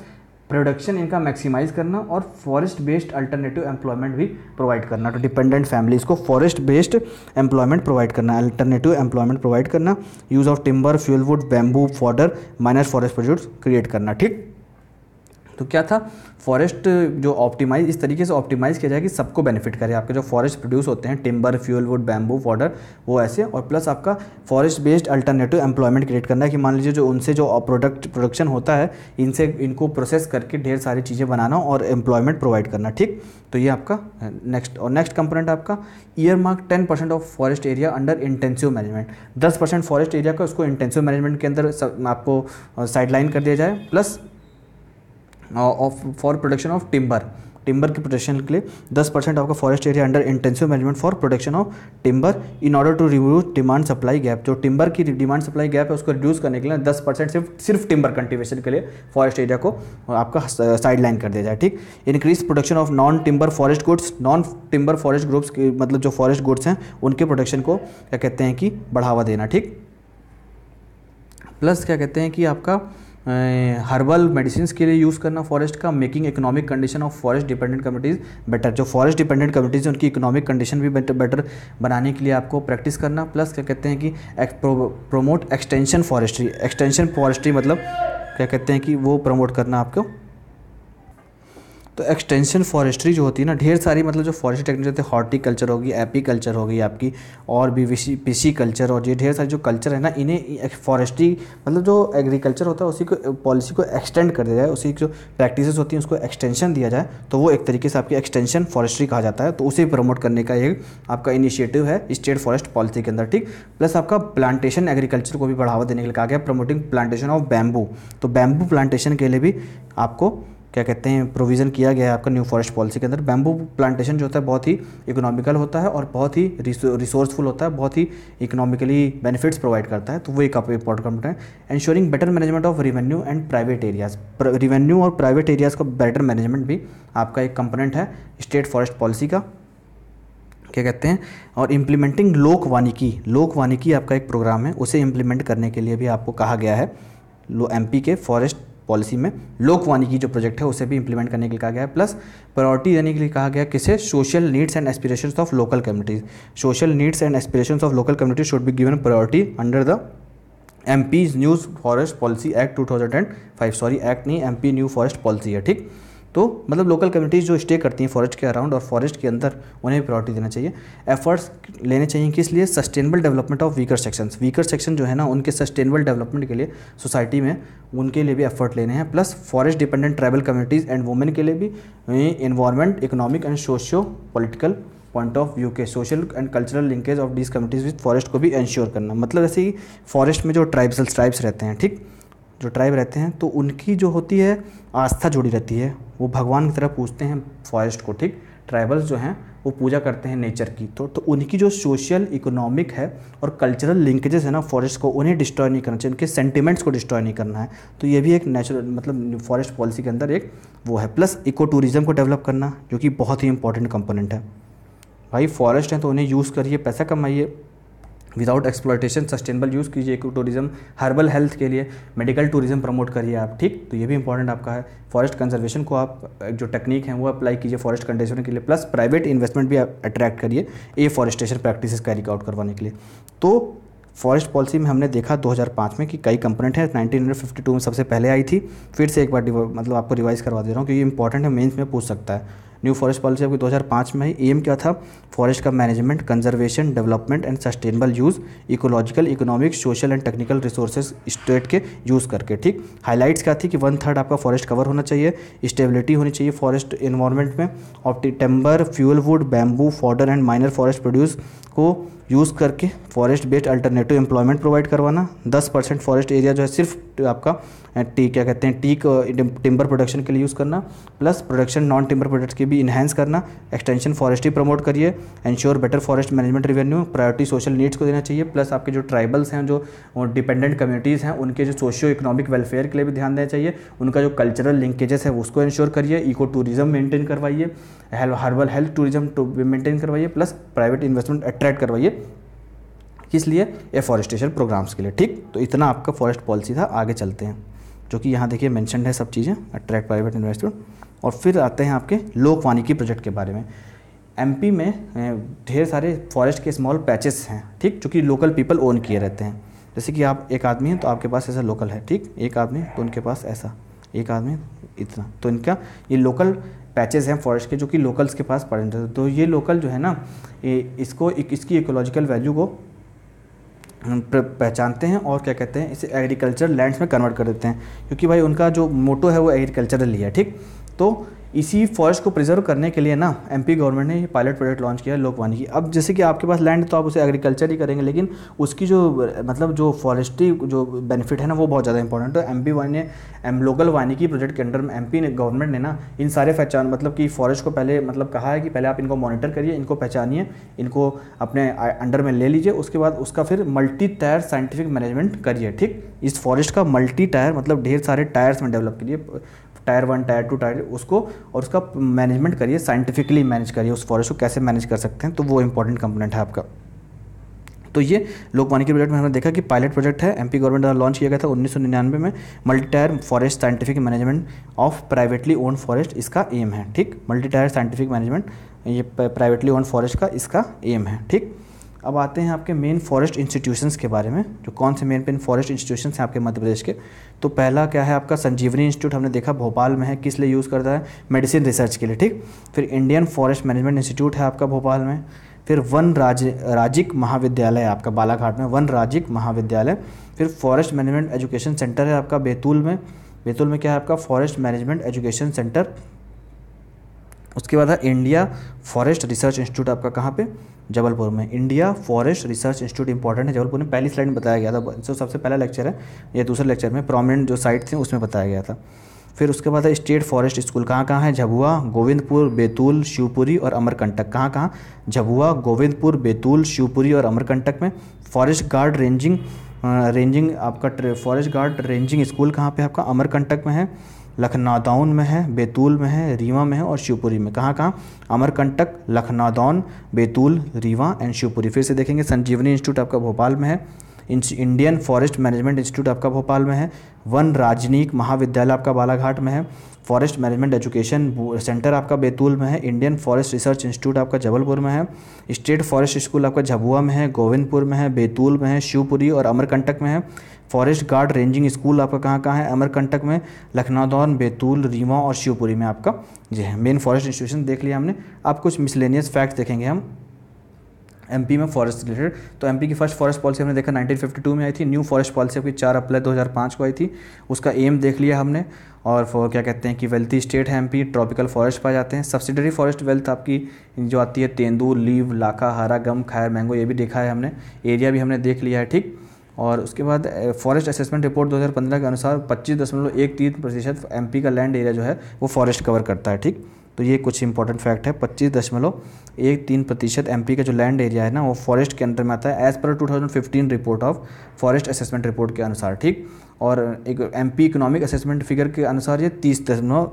प्रोडक्शन इनका मैक्सिमाइज करना और फॉरेस्ट बेस्ड अल्टरनेटिव एम्प्लॉयमेंट भी प्रोवाइड करना, तो डिपेंडेंट फैमिलीज़ को फॉरेस्ट बेस्ड एम्प्लॉयमेंट प्रोवाइड करना, अल्टरनेटिव एम्प्लॉयमेंट प्रोवाइड करना, use of timber, fuel wood, bamboo, fodder, minor forest produce create करना। ठीक, तो क्या था, फॉरेस्ट जो ऑप्टिमाइज, इस तरीके से ऑप्टिमाइज़ किया जाए कि सबको बेनिफिट करे, आपके जो फॉरेस्ट प्रोड्यूस होते हैं timber, fuel wood, bamboo, fodder, वो ऐसे, और प्लस आपका forest based alternative employment create करना है कि मान लीजिए जो उनसे जो प्रोडक्ट प्रोडक्शन होता है, इनसे इनको प्रोसेस करके ढेर सारी चीज़ें बनाना और एम्प्लॉयमेंट प्रोवाइड करना। ठीक, तो ये आपका नेक्स्ट, और नेक्स्ट कंपोनेंट आपका earmark ten percent of forest area under intensive management, दस परसेंट फॉरेस्ट एरिया का उसको इंटेंसिव मैनेजमेंट के अंदर आपको साइडलाइन कर दिया जाए, plus of for production of timber, timber की प्रोडक्शन के लिए दस परसेंट आपका forest area under intensive management for production of timber in order to reduce demand supply gap, जो टिम्बर की डिमांड सप्लाई गैप है उसको रिड्यूस करने के लिए दस परसेंट सिर्फ सिर्फ टिम्बर कल्टीवेशन के लिए फॉरेस्ट एरिया को आपका साइड लाइन कर दिया जाए। ठीक, increase production of non timber forest goods, non timber forest groups की मतलब जो फॉरेस्ट गुड्स हैं उनके प्रोडक्शन को क्या कहते हैं कि बढ़ावा देना। ठीक, प्लस क्या कहते हैं कि आपका हर्बल मेडिसिन के लिए यूज़ करना फॉरेस्ट का, making economic condition of forest dependent communities better, जो फॉरेस्ट डिपेंडेंट कम्युनिटीज़ उनकी इकोनॉमिक कंडीशन भी बेटर बेटर बनाने के लिए आपको प्रैक्टिस करना। प्लस क्या कहते हैं कि promote extension forestry, extension forestry मतलब क्या कहते हैं कि वो प्रमोट करना आपको। तो एक्सटेंशन फॉरेस्ट्री जो होती है ना, ढेर सारी मतलब जो फॉरेस्ट टेक्निक होती है, हॉर्टिकल्चर होगी, एपी कल्चर होगी आपकी, और भी पिसी कल्चर, और ये ढेर सारी जो कल्चर है ना, इन्हें फॉरेस्ट्री मतलब जो एग्रीकल्चर होता है उसी को पॉलिसी को एक्सटेंड कर दिया जाए, उसी की जो प्रैक्टिसेस होती हैं उसको एक्सटेंशन दिया जाए, तो वो एक तरीके से आपकी एक्सटेंशन फॉरेस्ट्री कहा जाता है। तो उसे प्रमोट करने का एक आपका इनिशिएटिव है स्टेट फॉरेस्ट पॉलिसी के अंदर। ठीक, प्लस आपका प्लांटेशन एग्रीकल्चर को भी बढ़ावा देने के लिए कहा गया, प्रमोटिंग प्लांटेशन ऑफ बैम्बू, तो बैम्बू प्लांटेशन के लिए भी आपको क्या कहते हैं प्रोविज़न किया गया है आपका न्यू फॉरेस्ट पॉलिसी के अंदर। बैम्बू प्लांटेशन जो होता है बहुत ही इकोनॉमिकल होता है और बहुत ही रिसोर्सफुल होता है, बहुत ही इकोनॉमिकली बेनिफिट्स प्रोवाइड करता है, तो वो एक आपका इंपॉर्टेंट कंपोनेंट है। Ensuring better management of revenue and private areas, revenue और प्राइवेट एरियाज़ का बेटर मैनेजमेंट भी आपका एक कंपोनेंट है स्टेट फॉरेस्ट पॉलिसी का, क्या कहते हैं। और इम्प्लीमेंटिंग लोक वानिकी, लोक वानिकी आपका एक प्रोग्राम है, उसे इम्प्लीमेंट करने के लिए भी आपको कहा गया है, लो एमपी के फॉरेस्ट पॉलिसी में लोकवानी की जो प्रोजेक्ट है उसे भी इंप्लीमेंट करने के लिए कहा गया है। प्लस प्रायोरिटी देने के लिए कहा गया किसे, social needs and aspirations of local communities, social needs and aspirations of local communities should be given priority under the MP's new forest policy act two thousand five, sorry act नहीं, MP new forest policy है। ठीक, तो मतलब local communities जो stay करती हैं forest के around और फॉरेस्ट के अंदर, उन्हें भी प्रायोरिटी देना चाहिए। एफर्ट्स लेने चाहिए किस लिए, sustainable development of weaker sections, weaker section जो है ना उनके सस्टेनेबल डेवलपमेंट के लिए सोसाइटी में उनके लिए भी एफर्ट लेने हैं। Plus forest dependent tribal communities and women के लिए भी environment, economic and socio political point of view के social and cultural linkage of these communities with forest को भी इंश्योर करना। मतलब जैसे ही फॉरेस्ट में जो ट्राइब्सल ट्राइब्स रहते हैं, ठीक, जो ट्राइब रहते हैं तो उनकी जो होती है आस्था जुड़ी रहती है, वो भगवान की तरह पूजते हैं फॉरेस्ट को। ठीक, ट्राइबल्स जो हैं वो पूजा करते हैं नेचर की, तो तो उनकी जो सोशल इकोनॉमिक है और कल्चरल लिंकेजेस है ना फॉरेस्ट को, उन्हें डिस्ट्रॉय नहीं करना चाहिए, उनके सेंटिमेंट्स को डिस्ट्रॉय नहीं करना है। तो ये भी एक नेचुरल मतलब फॉरेस्ट पॉलिसी के अंदर एक वो है। प्लस इको टूरिज़्म को डेवलप करना, जो कि बहुत ही इंपॉर्टेंट कंपोनेंट है। भाई फॉरेस्ट हैं तो उन्हें यूज़ करिए, पैसा कमाइए, विदाउट एक्सप्लॉयटेशन सस्टेनेबल यूज़ कीजिए इको टूरिज़्म, हर्बल हेल्थ के लिए मेडिकल टूरिज़्म प्रमोट करिए आप। ठीक, तो ये भी इंपॉर्टेंट आपका है। फॉरेस्ट कंजर्वेशन को आप जो टेक्निक है वो अप्लाई कीजिए फॉरेस्ट कंजर्वेशन के लिए। प्लस प्राइवेट इन्वेस्टमेंट भी अट्रैक्ट करिए afforestation practices carry out करवाने के लिए। तो फॉरेस्ट पॉलिसी में हमने देखा दो हज़ार पाँच में कि कई कंपोनेंट है, नाइनटीन फिफ्टी टू में सबसे पहले आई थी, फिर से एक बार मतलब आपको रिवाइज करवा दे रहा हूँ क्योंकि इंपॉर्टेंट है, मेंस में पूछ सकता है। न्यू फॉरेस्ट पॉलिसी आपकी दो हज़ार पाँच में आई। एम क्या था, फॉरेस्ट का management, conservation, development and sustainable use, ecological, economic, social and technical resources state के यूज़ करके। ठीक, हाईलाइट्स क्या थी कि वन थर्ड आपका फॉरेस्ट कवर होना चाहिए, स्टेबिलिटी होनी चाहिए फॉरेस्ट इन्वायरमेंट में, और timber, fuel wood, bamboo, fodder and minor forest produce को यूज़ करके forest based alternative employment provide करवाना। दस परसेंट फॉरेस्ट एरिया जो है सिर्फ आपका टी क्या कहते हैं टीक टिम्बर प्रोडक्शन के लिए यूज़ करना। Plus production non timber products की भी इन्हेंस करना। एक्सटेंशन फॉरेस्ट्री प्रमोट करिए। Ensure better forest management revenue, priority social needs को देना चाहिए। प्लस आपके जो ट्राइबल्स हैं, जो डिपेंडेंट कम्युनिटीज़ हैं, उनके जो सोशियो इकोनॉमिक वेलफेयर के लिए भी ध्यान देना चाहिए। उनका जो कल्चरल लिंकेजेस है उसको इंश्योर करिए। इको टूरिज्म मेंटेन करवाइए, हर्बल हेल्थ टूरिज्म मेंटेन करवाइए। प्लस प्राइवेट इन्वेस्टमेंट अट्रैक्ट करवाइए, किस लिए, एफॉरेस्टेशन प्रोग्राम्स के लिए। ठीक, तो इतना आपका फॉरेस्ट पॉलिसी था। आगे चलते हैं। जो कि यहाँ देखिए मेंशन्ड है सब चीज़ें, अट्रैक्ट प्राइवेट इन्वेस्टमेंट। और फिर आते हैं आपके लोकवानिकी प्रोजेक्ट के बारे में। एमपी में ढेर सारे फॉरेस्ट के स्मॉल पैचेस हैं, ठीक, जो कि लोकल पीपल ओन किए रहते हैं। जैसे कि आप एक आदमी हैं तो आपके पास ऐसा लोकल है, ठीक, एक आदमी तो उनके पास ऐसा, एक आदमी इतना, तो इनका ये लोकल पैचेस हैं फॉरेस्ट के, जो कि लोकल्स के पास पड़े हैं। तो ये लोकल जो है ना, ये इसको इसकी इकोलॉजिकल वैल्यू को पहचानते हैं और क्या कहते हैं, इसे एग्रीकल्चर लैंड्स में कन्वर्ट कर देते हैं, क्योंकि भाई उनका जो मोटो है वो एग्रीकल्चरल ही है, ठीक। तो इसी फॉरेस्ट को प्रिजर्व करने के लिए ना एमपी गवर्नमेंट ने ये पायलट प्रोजेक्ट लॉन्च किया लोकवानिकी। अब जैसे कि आपके पास लैंड तो आप उसे एग्रीकल्चर ही करेंगे, लेकिन उसकी जो मतलब जो फॉरेस्ट्री जो बेनिफिट है ना वो बहुत ज़्यादा इंपॉर्टेंट है। एमपी वाई ने एम लोकल वानिकी प्रोजेक्ट के अंडर में एमपी ने गवर्नमेंट ने ना इन सारे पहचान मतलब कि फॉरेस्ट को पहले मतलब कहा है कि पहले आप इनको मॉनिटर करिए, इनको पहचानिए, इनको अपने अंडर में ले लीजिए, उसके बाद उसका फिर मल्टी टायर साइंटिफिक मैनेजमेंट करिए, ठीक। इस फॉरेस्ट का मल्टी टायर मतलब ढेर सारे टायर्स में डेवलप करिए, tier one, tier two, tier उसको, और उसका मैनेजमेंट करिए, साइंटिफिकली मैनेज करिए उस फॉरेस्ट को कैसे मैनेज कर सकते हैं, तो वो इंपॉर्टेंट कंपोनेंट है आपका। तो ये लोकवानिकी प्रोजेक्ट में हमने देखा कि पायलट प्रोजेक्ट है, एमपी गवर्नमेंट द्वारा लॉन्च किया गया था उन्नीस सौ निन्यानवे में। Multi tier forest scientific management of privately owned forest इसका एम है, ठीक। मल्टी टायर साइंटिफिक मैनेजमेंट ये प्राइवेटली ओन फॉरेस्ट का इसका एम है, ठीक। अब आते हैं आपके मेन फॉरेस्ट इंस्टीट्यूशंस के बारे में, जो कौन से मेन मेन फॉरेस्ट इंस्टीट्यूशंस हैं आपके मध्य प्रदेश के। तो पहला क्या है आपका संजीवनी इंस्टीट्यूट, हमने देखा भोपाल में है, किस लिए यूज़ करता है, मेडिसिन रिसर्च के लिए, ठीक। फिर इंडियन फॉरेस्ट मैनेजमेंट इंस्टीट्यूट है आपका भोपाल में। फिर वन राज राजिक महाविद्यालय है आपका बालाघाट में, वन राजिक महाविद्यालय। फिर फॉरेस्ट मैनेजमेंट एजुकेशन सेंटर है आपका बैतूल में, बैतूल में क्या है आपका फॉरेस्ट मैनेजमेंट एजुकेशन सेंटर। उसके बाद है इंडिया फॉरेस्ट रिसर्च इंस्टीट्यूट आपका कहाँ पे, जबलपुर में। India forest research institute important है, जबलपुर में पहली स्लाइड में बताया गया था, जो सबसे पहला लेक्चर है, ये दूसरे लेक्चर में प्रोमिनेंट जो साइट थी उसमें बताया गया था। फिर उसके बाद है स्टेट फॉरेस्ट स्कूल, कहाँ कहाँ है, झबुआ, गोविंदपुर, बैतूल, शिवपुरी और अमरकंटक। कहाँ कहाँ, झबुआ, गोविंदपुर, बैतूल, शिवपुरी और अमरकंटक में। फॉरेस्ट गार्ड रेंजिंग रेंजिंग आपका फॉरेस्ट गार्ड रेंजिंग स्कूल कहाँ पे आपका, अमरकंटक में है, लखनौदाउन में है, बैतूल में है, रीवा में है और शिवपुरी में। कहाँ कहाँ, अमरकंटक, लखनौदाउन, बैतूल, रीवा एंड शिवपुरी। फिर से देखेंगे संजीवनी इंस्टीट्यूट आपका भोपाल में है, इंडियन फॉरेस्ट मैनेजमेंट इंस्टीट्यूट आपका भोपाल में है, वन राजनीक महाविद्यालय आपका बालाघाट में है, फॉरेस्ट मैनेजमेंट एजुकेशन सेंटर आपका बैतूल में है, इंडियन फॉरेस्ट रिसर्च इंस्टीट्यूट आपका जबलपुर में है, स्टेट फॉरेस्ट स्कूल आपका झबुआ में है, गोविंदपुर में है, बैतूल में है, शिवपुरी और अमरकंटक में है। फॉरेस्ट गार्ड रेंजिंग स्कूल आपका कहाँ कहाँ है, अमरकंटक में, लखनौदान, बैतूल, रीवा और शिवपुरी में आपका ये है। मेन फॉरेस्ट इंस्टीट्यूशन देख लिया हमने। अब कुछ मिसलेनियस फैक्ट्स देखेंगे हम एमपी में फॉरेस्ट रिलेटेड। तो एमपी की फर्स्ट फॉरेस्ट पॉलिसी हमने देखा नाइनटीन फिफ्टी टू में आई थी। न्यू फॉरेस्ट पॉलिसी आपकी चार अप्रैल दो हज़ार पाँच को आई थी। उसका एम देख लिया हमने। और फॉर क्या कहते हैं कि वेल्थी स्टेट है एमपी, ट्रॉपिकल फॉरेस्ट पाए जाते हैं। सब्सिडरी फॉरेस्ट वेल्थ आपकी जो आती है तेंदू, लीव, लाखा, हरा, गम, खैर, मैंगो, ये भी देखा है हमने। एरिया भी हमने देख लिया है, ठीक। और उसके बाद फॉरेस्ट असेसमेंट रिपोर्ट दो हज़ार पंद्रह के अनुसार पच्चीस दशमलव एक तीन प्रतिशत एमपी का लैंड एरिया जो है वो फॉरेस्ट कवर करता है, ठीक। तो ये कुछ इंपॉर्टेंट फैक्ट है। पच्चीस दशमलव एक तीन प्रतिशत एमपी का जो लैंड एरिया है ना वो फॉरेस्ट के अंडर में आता है, as per two thousand fifteen report of forest assessment report के अनुसार, ठीक। और एक एमपी इकोनॉमिक असेसमेंट फिगर के अनुसार ये तीस दशमलव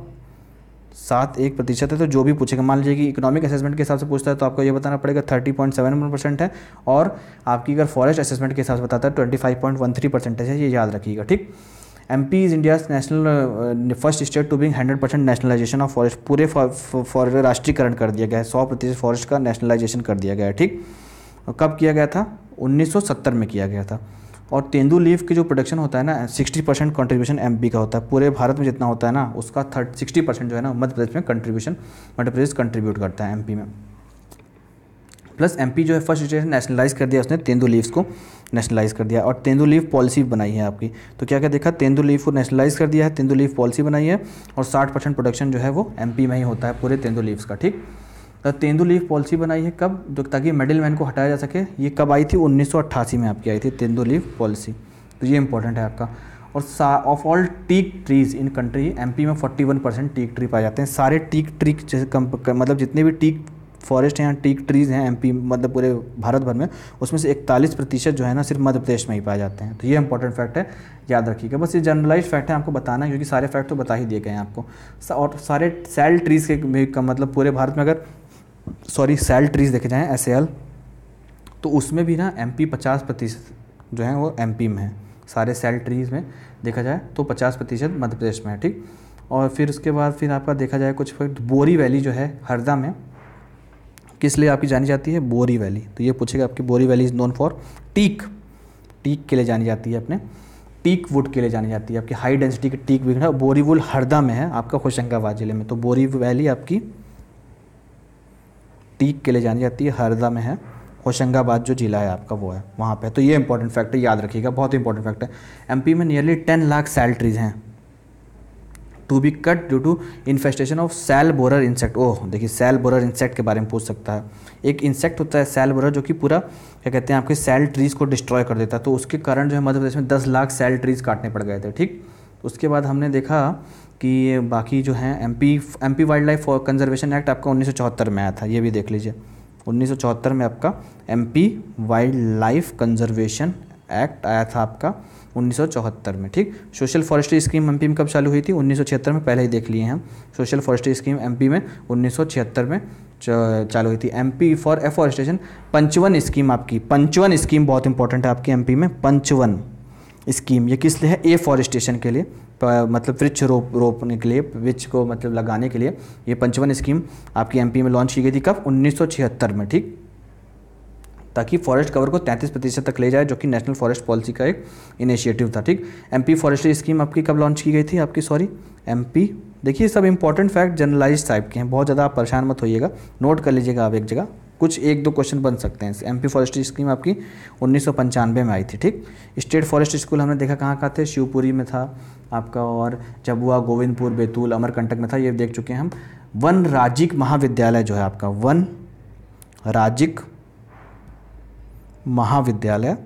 सात एक प्रतिशत है। तो जो भी पूछेगा, मान लीजिए कि इकोनॉमिक असेसमेंट के हिसाब से पूछता है तो आपको ये बताना पड़ेगा thirty point seven one percent है। और आपकी अगर फॉरेस्ट असेसमेंट के हिसाब से बताता है twenty five point one three percentage है, ये याद रखिएगा, ठीक। MP is India national first state to being hundred percent nationalisation of forest. पूरे फॉर राष्ट्रीयकरण कर दिया गया है, सौ प्रतिशत फॉरेस्ट का नेशनलाइजेशन कर दिया गया है, ठीक। कब किया गया था? उन्नीस सौ सत्तर में किया गया था। और तेंदू लीफ की जो प्रोडक्शन होता है ना, सिक्सटी परसेंट कॉन्ट्रीब्यूशन एमपी का होता है। पूरे भारत में जितना होता है ना उसका थर्ट सिक्सटी परसेंट जो है ना मध्य प्रदेश में कंट्रीब्यूशन मध्य प्रदेश कंट्रीब्यूट करता है एमपी में। प्लस एमपी जो है फर्स्ट स्टेट नेशनलाइज कर दिया उसने, तेंदू लीव्स को नेशनलाइज कर दिया। और तेंदू लीफ पॉलिसी बनाई है आपकी। तो क्या क्या देखा, तेंदू लीफ को नेशनलाइज कर दिया है, तेंदू लीफ पॉलिसी बनाई है। और साठ परसेंट प्रोडक्शन जो है वो एमपी में ही होता है पूरे तेंदू लीव्स का, ठीक। तो तेंदू लीफ पॉलिसी बनाई है कब, जो ताकि मिडिल मैन को हटाया जा सके। ये कब आई थी? उन्नीस सौ अट्ठासी में आपकी आई थी तेंदू लीफ पॉलिसी। तो ये इंपॉर्टेंट है आपका। और of all teak trees in country, MP में forty one percent teak tree पाए जाते हैं। सारे टीक ट्री जैसे मतलब जितने भी टीक फॉरेस्ट हैं, टीक ट्रीज हैं एमपी मतलब पूरे भारत भर में, उसमें से इकतालीस प्रतिशत जो है ना सिर्फ मध्य प्रदेश में ही पाए जाते हैं। तो ये इंपॉर्टेंट फैक्ट है, याद रखिएगा। बस ये जनरलाइज फैक्ट है, आपको बताना है क्योंकि सारे फैक्ट तो बता ही दिए गए हैं आपको। और सारे सेल ट्रीज के का मतलब पूरे भारत में अगर सॉरी सेल ट्रीज देखे जाएँ एस एल, तो उसमें भी ना एमपी पचास प्रतिशत जो है वो एमपी में है। सारे सेल ट्रीज में देखा जाए तो पचास प्रतिशत मध्य प्रदेश में है, ठीक। और फिर उसके बाद फिर आपका देखा जाए कुछ फैक्ट, बोरी वैली जो है हरदा में किस लिए आपकी जानी जाती है, बोरी वैली। तो ये पूछेगा आपकी Bori valley is known for teak, teak के लिए जानी जाती है, अपने टीक वुड के लिए जानी जाती है, आपकी हाई डेंसिटी के टीक वुड है। बोरी वुड हरदा में है आपका होशंगाबाद जिले में, तो बोरी वैली आपकी टीक के लिए जानी जाती है, हरदा में है, होशंगाबाद जो जिला है आपका वो है वहाँ पे। तो ये इंपॉर्टेंट फैक्ट है, याद रखिएगा, बहुत इंपॉर्टेंट फैक्ट है। एमपी में nearly ten lakh sal trees हैं to be cut due to infestation of sal borer insect. Oh देखिए, सैल बोरर इंसेक्ट के बारे में पूछ सकता है। एक इंसेक्ट होता है सैल बोरर जो कि पूरा क्या कहते हैं आपके सैल ट्रीज को डिस्ट्रॉय कर देता है, तो उसके कारण जो है मध्य प्रदेश में दस लाख सैल ट्रीज काटने पड़ गए थे, ठीक। उसके बाद हमने देखा कि बाकी जो है MP MP wildlife conservation act आपका उन्नीस सौ चौहत्तर में आया था, ये भी देख लीजिए। उन्नीस सौ चौहत्तर में आपका MP wildlife conservation act आया था आपका उन्नीस सौ चौहत्तर में, ठीक। सोशल फॉरेस्ट्री स्कीम एमपी में कब चालू हुई थी, उन्नीस सौ छिहत्तर में, पहले ही देख लिए हैं हम। सोशल फॉरेस्ट्री स्कीम एमपी में उन्नीस सौ छिहत्तर में चालू हुई थी। MP for afforestation Panchvan scheme आपकी, पंचवन स्कीम बहुत इंपॉर्टेंट है आपकी एमपी में, पंचवन स्कीम ये किस लिए है, ए फॉरेस्टेशन के लिए, मतलब वृक्ष रोप रोपने के लिए, वृक्ष को मतलब लगाने के लिए ये पंचवन स्कीम आपकी एमपी में लॉन्च की गई थी। कब, उन्नीस सौ छिहत्तर में, ठीक, ताकि फॉरेस्ट कवर को तैंतीस प्रतिशत तक ले जाए, जो कि नेशनल फॉरेस्ट पॉलिसी का एक इनिशिएटिव था, ठीक। एमपी फॉरेस्ट्री स्कीम आपकी कब लॉन्च की गई थी आपकी, सॉरी एमपी, देखिए सब इंपॉर्टेंट फैक्ट जनरलाइज टाइप के हैं, बहुत ज़्यादा आप परेशान मत होइएगा, नोट कर लीजिएगा आप एक जगह, कुछ एक दो क्वेश्चन बन सकते हैं। एमपी फॉरेस्ट्री स्कीम आपकी उन्नीस सौ पंचानवे में आई थी, ठीक। स्टेट फॉरेस्ट स्कूल हमने देखा कहाँ कहाँ थे, शिवपुरी में था आपका, और जबुआ, गोविंदपुर, बैतूल, अमरकंटक में था, ये देख चुके हैं हम। वन राज्यिक महाविद्यालय जो है आपका, वन राज्यिक महाविद्यालय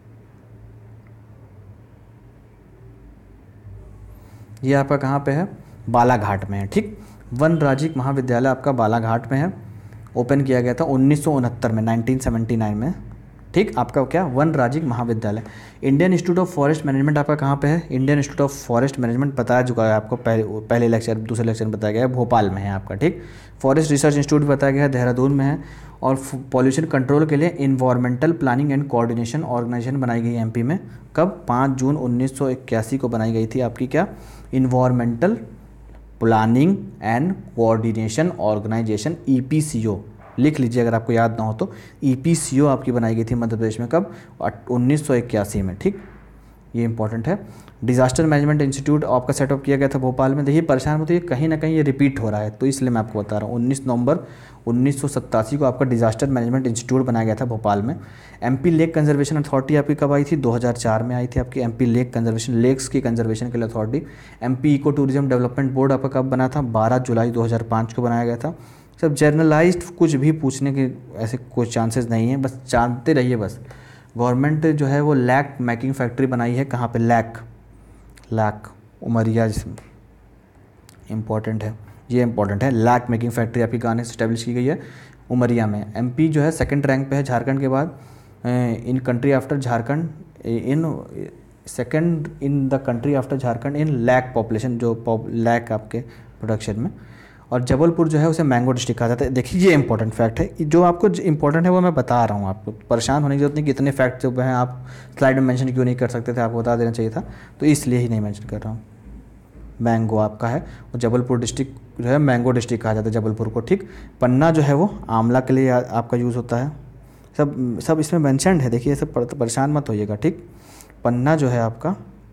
ये आपका कहाँ पे है, बालाघाट में है, ठीक। वन राज्यिक महाविद्यालय आपका बालाघाट में है, ओपन किया गया था उन्नीस सौ उनहत्तर में, उन्नीस सौ उन्यासी में, ठीक। आपका क्या, वन राज्यिक महाविद्यालय। Indian institute of forest management आपका कहाँ पे है, Indian institute of forest management बताया चुका है आपको, पहले पहले लेक्चर दूसरे लेक्चर में बताया गया है, भोपाल में है आपका, ठीक। फॉरेस्ट रिसर्च इंस्टीट्यूट बताया गया है, देहरादून में है। और पॉल्यूशन कंट्रोल के लिए environmental planning and coordination organisation बनाई गई है एमपी में, कब, पाँच जून उन्नीस सौ इक्यासी को बनाई गई थी आपकी क्या, environmental planning and coordination organisation, E P C O, लिख लीजिए अगर आपको याद ना हो तो। ई पी सी ओ आपकी बनाई गई थी मध्य प्रदेश में, कब, उन्नीस सौ इक्यासी में, ठीक। ये इंपॉर्टेंट है। डिजास्टर मैनेजमेंट इंस्टीट्यूट आपका सेटअप किया गया था भोपाल में। देखिए परेशान होते, कहीं ना कहीं ये रिपीट हो रहा है, तो इसलिए मैं आपको बता रहा हूँ। उन्नीस नवंबर उन्नीस सौ सत्तासी को आपका डिजास्टर मैनेजमेंट इंस्टीट्यूट बनाया गया था भोपाल में। एमपी लेक कंजर्वेशन अथॉरिटी आपकी कब आई थी, दो हज़ार चार में आई थी आपकी एमपी लेक कंजर्वेशन, लेक्स की कंजर्वेशन के लिए authority. MP eco tourism development board आपका कब बना था, बारह जुलाई दो हज़ार पाँच को बनाया गया था। सब जर्नलाइज्ड, कुछ भी पूछने के ऐसे कोई चांसेस नहीं है, बस जानते रहिए बस। गवर्नमेंट जो है वो लैक मेकिंग फैक्ट्री बनाई है, कहाँ पे, लैक, लैक उमरिया, जिसमें इम्पॉर्टेंट है, ये इंपॉर्टेंट है। लैक मेकिंग फैक्ट्री आपकी गाने से स्टैब्लिश की गई है उमरिया में। एमपी जो है सेकंड रैंक पे है झारखंड के बाद, in country after Jharkhand, in second in the country after Jharkhand in lac population, जो लैक आपके प्रोडक्शन में। और जबलपुर जो है उसे मैंगो डिस्ट्रिक्ट कहा जाता है। देखिए ये इंपॉर्टेंट फैक्ट है, जो आपको इंपॉर्टेंट है वो मैं बता रहा हूँ आपको, परेशान होने की जरूरत नहीं कि इतने फैक्ट जो हैं आप स्लाइड में मेंशन क्यों नहीं कर सकते थे, आपको बता देना चाहिए था, तो इसलिए ही नहीं मेंशन कर रहा हूँ। मैंगो आपका है, और जबलपुर डिस्ट्रिक्ट जो है मैंगो डिस्ट्रिक्ट कहा जाता है जबलपुर को, ठीक। पन्ना जो है वो आंवला के लिए आपका यूज़ होता है, सब सब इसमें मेंशनड है, देखिए सब परेशान मत होइएगा, ठीक। पन्ना जो है आपका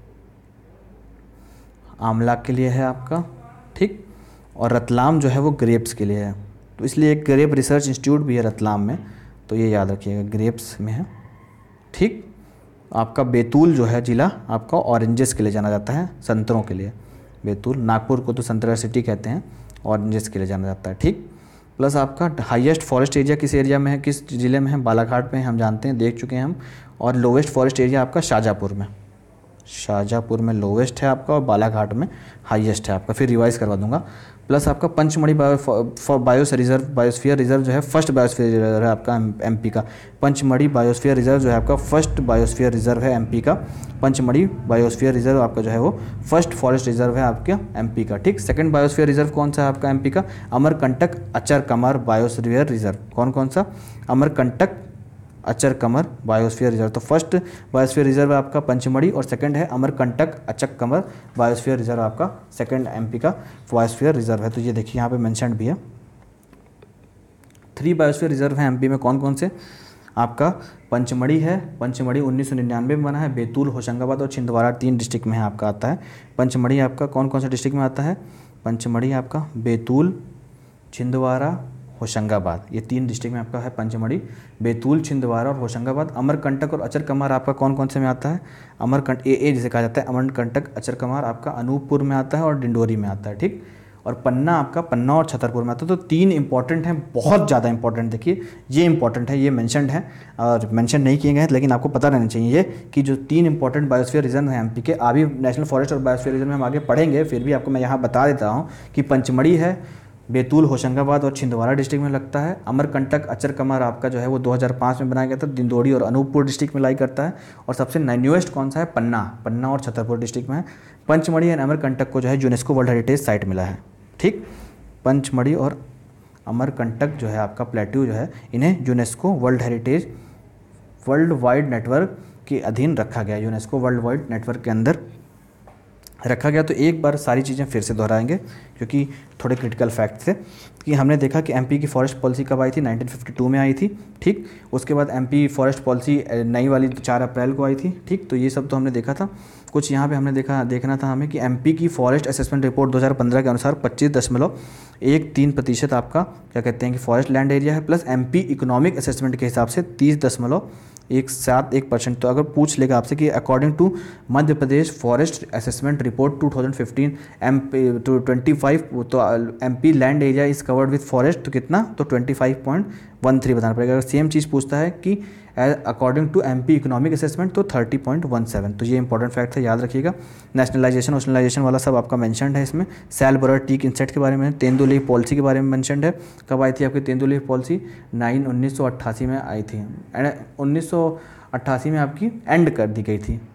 आंवला के लिए है आपका, ठीक। और रतलाम जो है वो ग्रेप्स के लिए है, तो इसलिए एक ग्रेप रिसर्च इंस्टीट्यूट भी है रतलाम में, तो ये याद रखिएगा, ग्रेप्स में है, ठीक। आपका बैतूल जो है जिला आपका ऑरेंजेस के लिए जाना जाता है, संतरों के लिए। बैतूल, नागपुर को तो संतरा सिटी कहते हैं, ऑरेंजेस के लिए जाना जाता है, ठीक। प्लस आपका हाईएस्ट फॉरेस्ट एरिया किस एरिया में है, किस जिले में है, बालाघाट में, हम जानते हैं, देख चुके हैं हम। और लोवेस्ट फॉरेस्ट एरिया आपका शाजापुर में, शाजापुर में लोवेस्ट है आपका, और बालाघाट में हाईएस्ट है आपका, फिर रिवाइज करवा दूंगा। प्लस आपका Pachmarhi bio bios reserve biosphere reserve जो है फर्स्ट बायोस्फीयर रिजर्व है आपका एमपी का। पंचमढ़ी बायोस्फीयर रिजर्व जो है आपका फर्स्ट बायोस्फीयर रिजर्व है एमपी का। पंचमढ़ी बायोस्फीयर रिजर्व आपका जो है वो फर्स्ट फॉरेस्ट रिजर्व है आपके एमपी का, ठीक। सेकंड बायोस्फीयर रिजर्व कौन सा है आपका एमपी का, Amarkantak Achanakmar biosphere reserve. कौन कौन सा, Amarkantak Achanakmar biosphere reserve. तो फर्स्ट बायोस्फीयर रिजर्व है आपका पंचमढ़ी और सेकंड है Amarkantak Achanakmar biosphere reserve आपका सेकंड एमपी का बायोस्फीयर रिजर्व है। तो ये देखिए यहाँ पे मेंशन्ड भी है। थ्री बायोस्फीयर रिजर्व है एमपी में, कौन कौन से? आपका पंचमढ़ी है, पंचमढ़ी उन्नीस सौ निन्यानवे में बना है। बैतूल, होशंगाबाद और छिंदवाड़ा तीन डिस्ट्रिक्ट में है आपका आता है। पंचमढ़ी आपका कौन कौन से डिस्ट्रिक्ट में आता है? पंचमढ़ी आपका बैतूल, छिंदवाड़ा, होशंगाबाद, ये तीन डिस्ट्रिक्ट में आपका है पंचमढ़ी। बैतूल, छिंदवाड़ा और होशंगाबाद। अमरकंटक और अचर कमार आपका कौन कौन से में आता है? अमरकंट ए ए जिसे कहा जाता है, अमरकंटक अचर कमार आपका अनूपपुर में आता है और डिंडोरी में आता है, ठीक। और पन्ना आपका पन्ना और छतरपुर में आता है। तो तीन इंपॉर्टेंट हैं, बहुत ज़्यादा इंपॉर्टेंट। देखिए ये इंपॉर्टेंट है, ये मेंशन्ड है और मेंशन नहीं किए गए हैं, लेकिन आपको पता रहना चाहिए ये कि जो तीन इंपॉर्टेंट बायोस्फीयर रिजर्व हैं एमपी के, अभी नेशनल फॉरेस्ट और बायोस्फीयर रिजर्व में हम आगे पढ़ेंगे, फिर भी आपको मैं यहाँ बता देता हूँ कि पंचमढ़ी है, बैतूल, होशंगाबाद और छिंदवाड़ा डिस्ट्रिक्ट में लगता है। अमरकंटक अचर कमार आपका जो है वो दो हज़ार पाँच में बनाया गया था, दिंडोरी और अनूपपुर डिस्ट्रिक्ट में लाई करता है। और सबसे न्यूएस्ट कौन सा है? पन्ना, पन्ना और छतरपुर डिस्ट्रिक्ट में है। पंचमढ़ी एंड अमरकंटक को जो है यूनेस्को वर्ल्ड हेरिटेज साइट मिला है, ठीक। पंचमढ़ी और अमरकंटक जो है आपका प्लेट्यू जो है, इन्हें UNESCO world heritage world wide network के अधीन रखा गया, यूनेस्को वर्ल्ड वाइड नेटवर्क के अंदर रखा गया। तो एक बार सारी चीज़ें फिर से दोहराएंगे क्योंकि थोड़े क्रिटिकल फैक्ट थे कि हमने देखा कि एमपी की फॉरेस्ट पॉलिसी कब आई थी? नाइनटीन फिफ्टी टू में आई थी, ठीक। उसके बाद एमपी फॉरेस्ट पॉलिसी नई वाली चार अप्रैल को आई थी, ठीक। तो ये सब तो हमने देखा था। कुछ यहाँ पे हमने देखा देखना था हमें कि एमपी की फॉरेस्ट असेसमेंट रिपोर्ट दो हज़ार पंद्रह के अनुसार पच्चीस दशमलव एक तीन प्रतिशत आपका क्या कहते हैं कि फॉरेस्ट लैंड एरिया है, प्लस एमपी इकोनॉमिक असेसमेंट के हिसाब से तीस दशमलव एक सात एक परसेंट। तो अगर पूछ लेगा आपसे कि according to Madhya Pradesh forest assessment report two thousand fifteen M to twenty five, तो MP land area is covered with forest, तो कितना? तो twenty five point one three बताना पड़ेगा। अगर सेम चीज़ पूछता है कि according to MP economic assessment तो थर्टी पॉइंट वन सेवन। तो ये इंपॉर्टेंट फैक्ट है, याद रखिएगा। नेशनलाइजेशन ओशनलाइजेशन वाला सब आपका मेंशन्ड है इसमें। सेल बोरर टीक इंसेक्ट के बारे में, तेंदुलेई पॉलिसी के बारे में मेंशन्ड है। कब आई थी आपकी तेंदुलेई पॉलिसी? नाइन उन्नीस सौ अट्ठासी में आई थी, उन्नीस सौ अट्ठासी में आपकी एंड कर दी गई थी।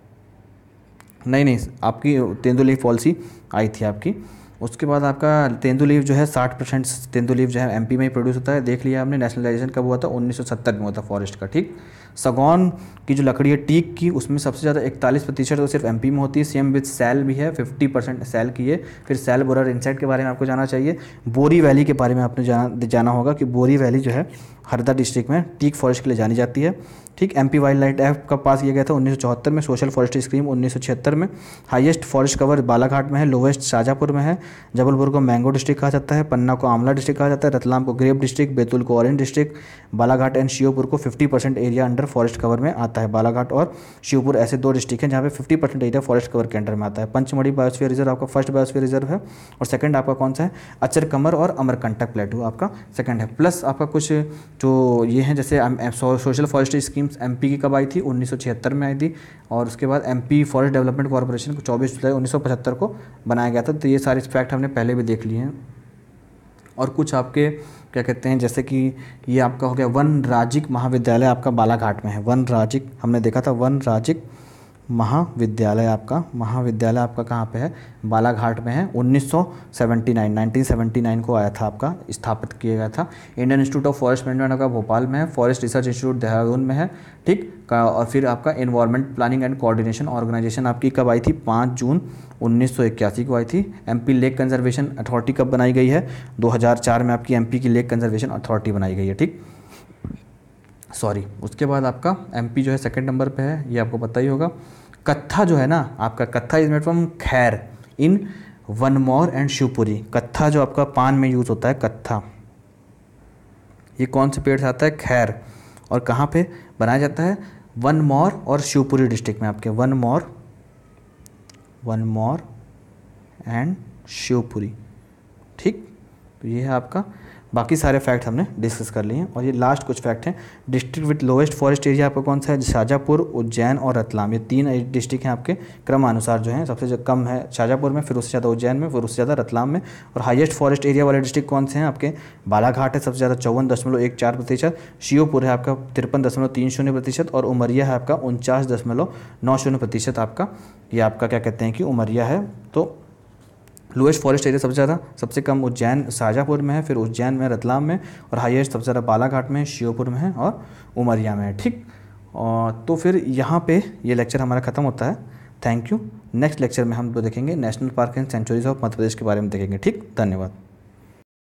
नहीं नहीं आपकी तेंदुलेई पॉलिसी आई थी आपकी। उसके बाद आपका तेंदुलीव जो है साठ परसेंट तेंदुलीव जो है एमपी में ही प्रोड्यूस होता है। देख लिया आपने, नेशनलाइजेशन कब हुआ था? उन्नीस सौ सत्तर में हुआ था फॉरेस्ट का, ठीक। सागौन की जो लकड़ी है टीक की, उसमें सबसे ज़्यादा इकतालीस प्रतिशत तो सिर्फ एमपी में होती है। सेम विथ सैल भी है, फिफ्टी परसेंट सैल की है। फिर सैल बोरर इंसेक्ट के बारे में आपको जाना चाहिए। बोरी वैली के बारे में आपने जाना जाना होगा कि बोरी वैली जो है हरदा डिस्ट्रिक्ट में टीक फॉरेस्ट के लिए जानी जाती है, ठीक। एमपी वाइल्ड लाइफ एक्ट का पास किया गया था उन्नीस सौ चौहत्तर में। सोशल फॉरेस्ट्री स्कीम उन्नीस सौ छिहत्तर में। हाईएस्ट फॉरेस्ट कवर बालाघाट में है, लोवेस्ट शाजापुर में है। जबलपुर को मैंगो डिस्ट्रिक्ट कहा जाता है, पन्ना को आंवला डिस्ट्रिक्ट कहा जाता है, रतलाम को ग्रेप डिस्ट्रिक्ट, बैतूल को orange district, Balaghat and Sheopur को fifty percent area under forest cover में आता है। बालाघाट और श्योपुर ऐसे दो डिस्ट्रिक्ट हैं जहाँ पे fifty percent area forest cover के अंडर में आता है। पंचमढ़ी बायोस्फीयर रिजर्व आपका फर्स्ट बायोस्फीयर रिजर्व है और सेकंड आपका कौन सा है? अचर कमर और अमरकंटक प्लेट्यू आपका सेकंड है। प्लस आपका कुछ जो ये हैं जैसे सोशल फॉरेस्ट्री स्कीम्स एमपी की कब आई थी? उन्नीस सौ छिहत्तर में आई थी। और उसके बाद एमपी फॉरेस्ट डेवलपमेंट कॉर्पोरेशन को चौबीस जुलाई उन्नीस सौ पचहत्तर को बनाया गया था। तो ये सारे फैक्ट हमने पहले भी देख लिए हैं। और कुछ आपके क्या कहते हैं जैसे कि ये आपका हो गया वन राजिक महाविद्यालय आपका बालाघाट में है। वन राजिक हमने देखा था, वन राजिक महाविद्यालय आपका महाविद्यालय आपका कहाँ पे है? बालाघाट में है। उन्नीस सौ उन्यासी नाइनटीन सेवेंटी नाइन को आया था आपका, स्थापित किया गया था। Indian institute of forest management आपका भोपाल में है। फॉरेस्ट रिसर्च इंस्टीट्यूट देहरादून में है, ठीक। और फिर आपका environment planning and coordination organisation आपकी कब आई थी? पाँच जून उन्नीस सौ इक्यासी को आई थी। एमपी लेक कंजर्वेशन अथॉरिटी कब बनाई गई है? दो हज़ार चार में आपकी एमपी की लेक कंजर्वेशन अथॉरिटी बनाई गई है, ठीक। सॉरी उसके बाद आपका एमपी जो है सेकंड नंबर पे है, ये आपको पता ही होगा। कत्था जो है ना आपका, कत्था इज मेड फ्रॉम खैर इन वनमौर एंड शिवपुरी। कत्था जो आपका पान में यूज़ होता है, कत्था ये कौन से पेड़ से आता है? खैर। और कहाँ पे बनाया जाता है? वनमौर और शिवपुरी डिस्ट्रिक्ट में आपके, वनमौर वनमौर एंड शिवपुरी, ठीक। तो ये है आपका, बाकी सारे फैक्ट हमने डिस्कस कर लिए हैं। और ये लास्ट कुछ फैक्ट हैं। District with lowest forest area आपका कौन सा है? शाजापुर, उज्जैन और रतलाम, ये तीन डिस्ट्रिक्ट हैं आपके क्रमानुसार जो हैं। सबसे जो कम है शाजापुर में, फिर उससे ज़्यादा उज्जैन में, फिर उससे ज़्यादा रतलाम में। और हाईएस्ट फॉरेस्ट एरिया वाले डिस्ट्रिक्ट कौन से हैं आपके? बालाघाट है सबसे ज़्यादा चौवन दशमलव एक चार प्रतिशत, श्योपुर है आपका तिरपन दशमलव तीन शून्य प्रतिशत और उमरिया है आपका उनचास दशमलव नौ शून्य प्रतिशत आपका, ये आपका क्या कहते हैं कि उमरिया है। तो लोएस्ट फॉरेस्ट एरिया सबसे ज़्यादा सबसे कम उज्जैन शाहजहाँपुर में है, फिर उज्जैन में, रतलाम में, और हाईएस्ट सबसे ज़्यादा बालाघाट में, श्योपुर में है और उमरिया में है। ठीक, और तो फिर यहाँ पे ये लेक्चर हमारा ख़त्म होता है। Thank you. नेक्स्ट लेक्चर में हम तो देखेंगे national park and sanctuaries of Madhya Pradesh के बारे में देखेंगे। ठीक, धन्यवाद।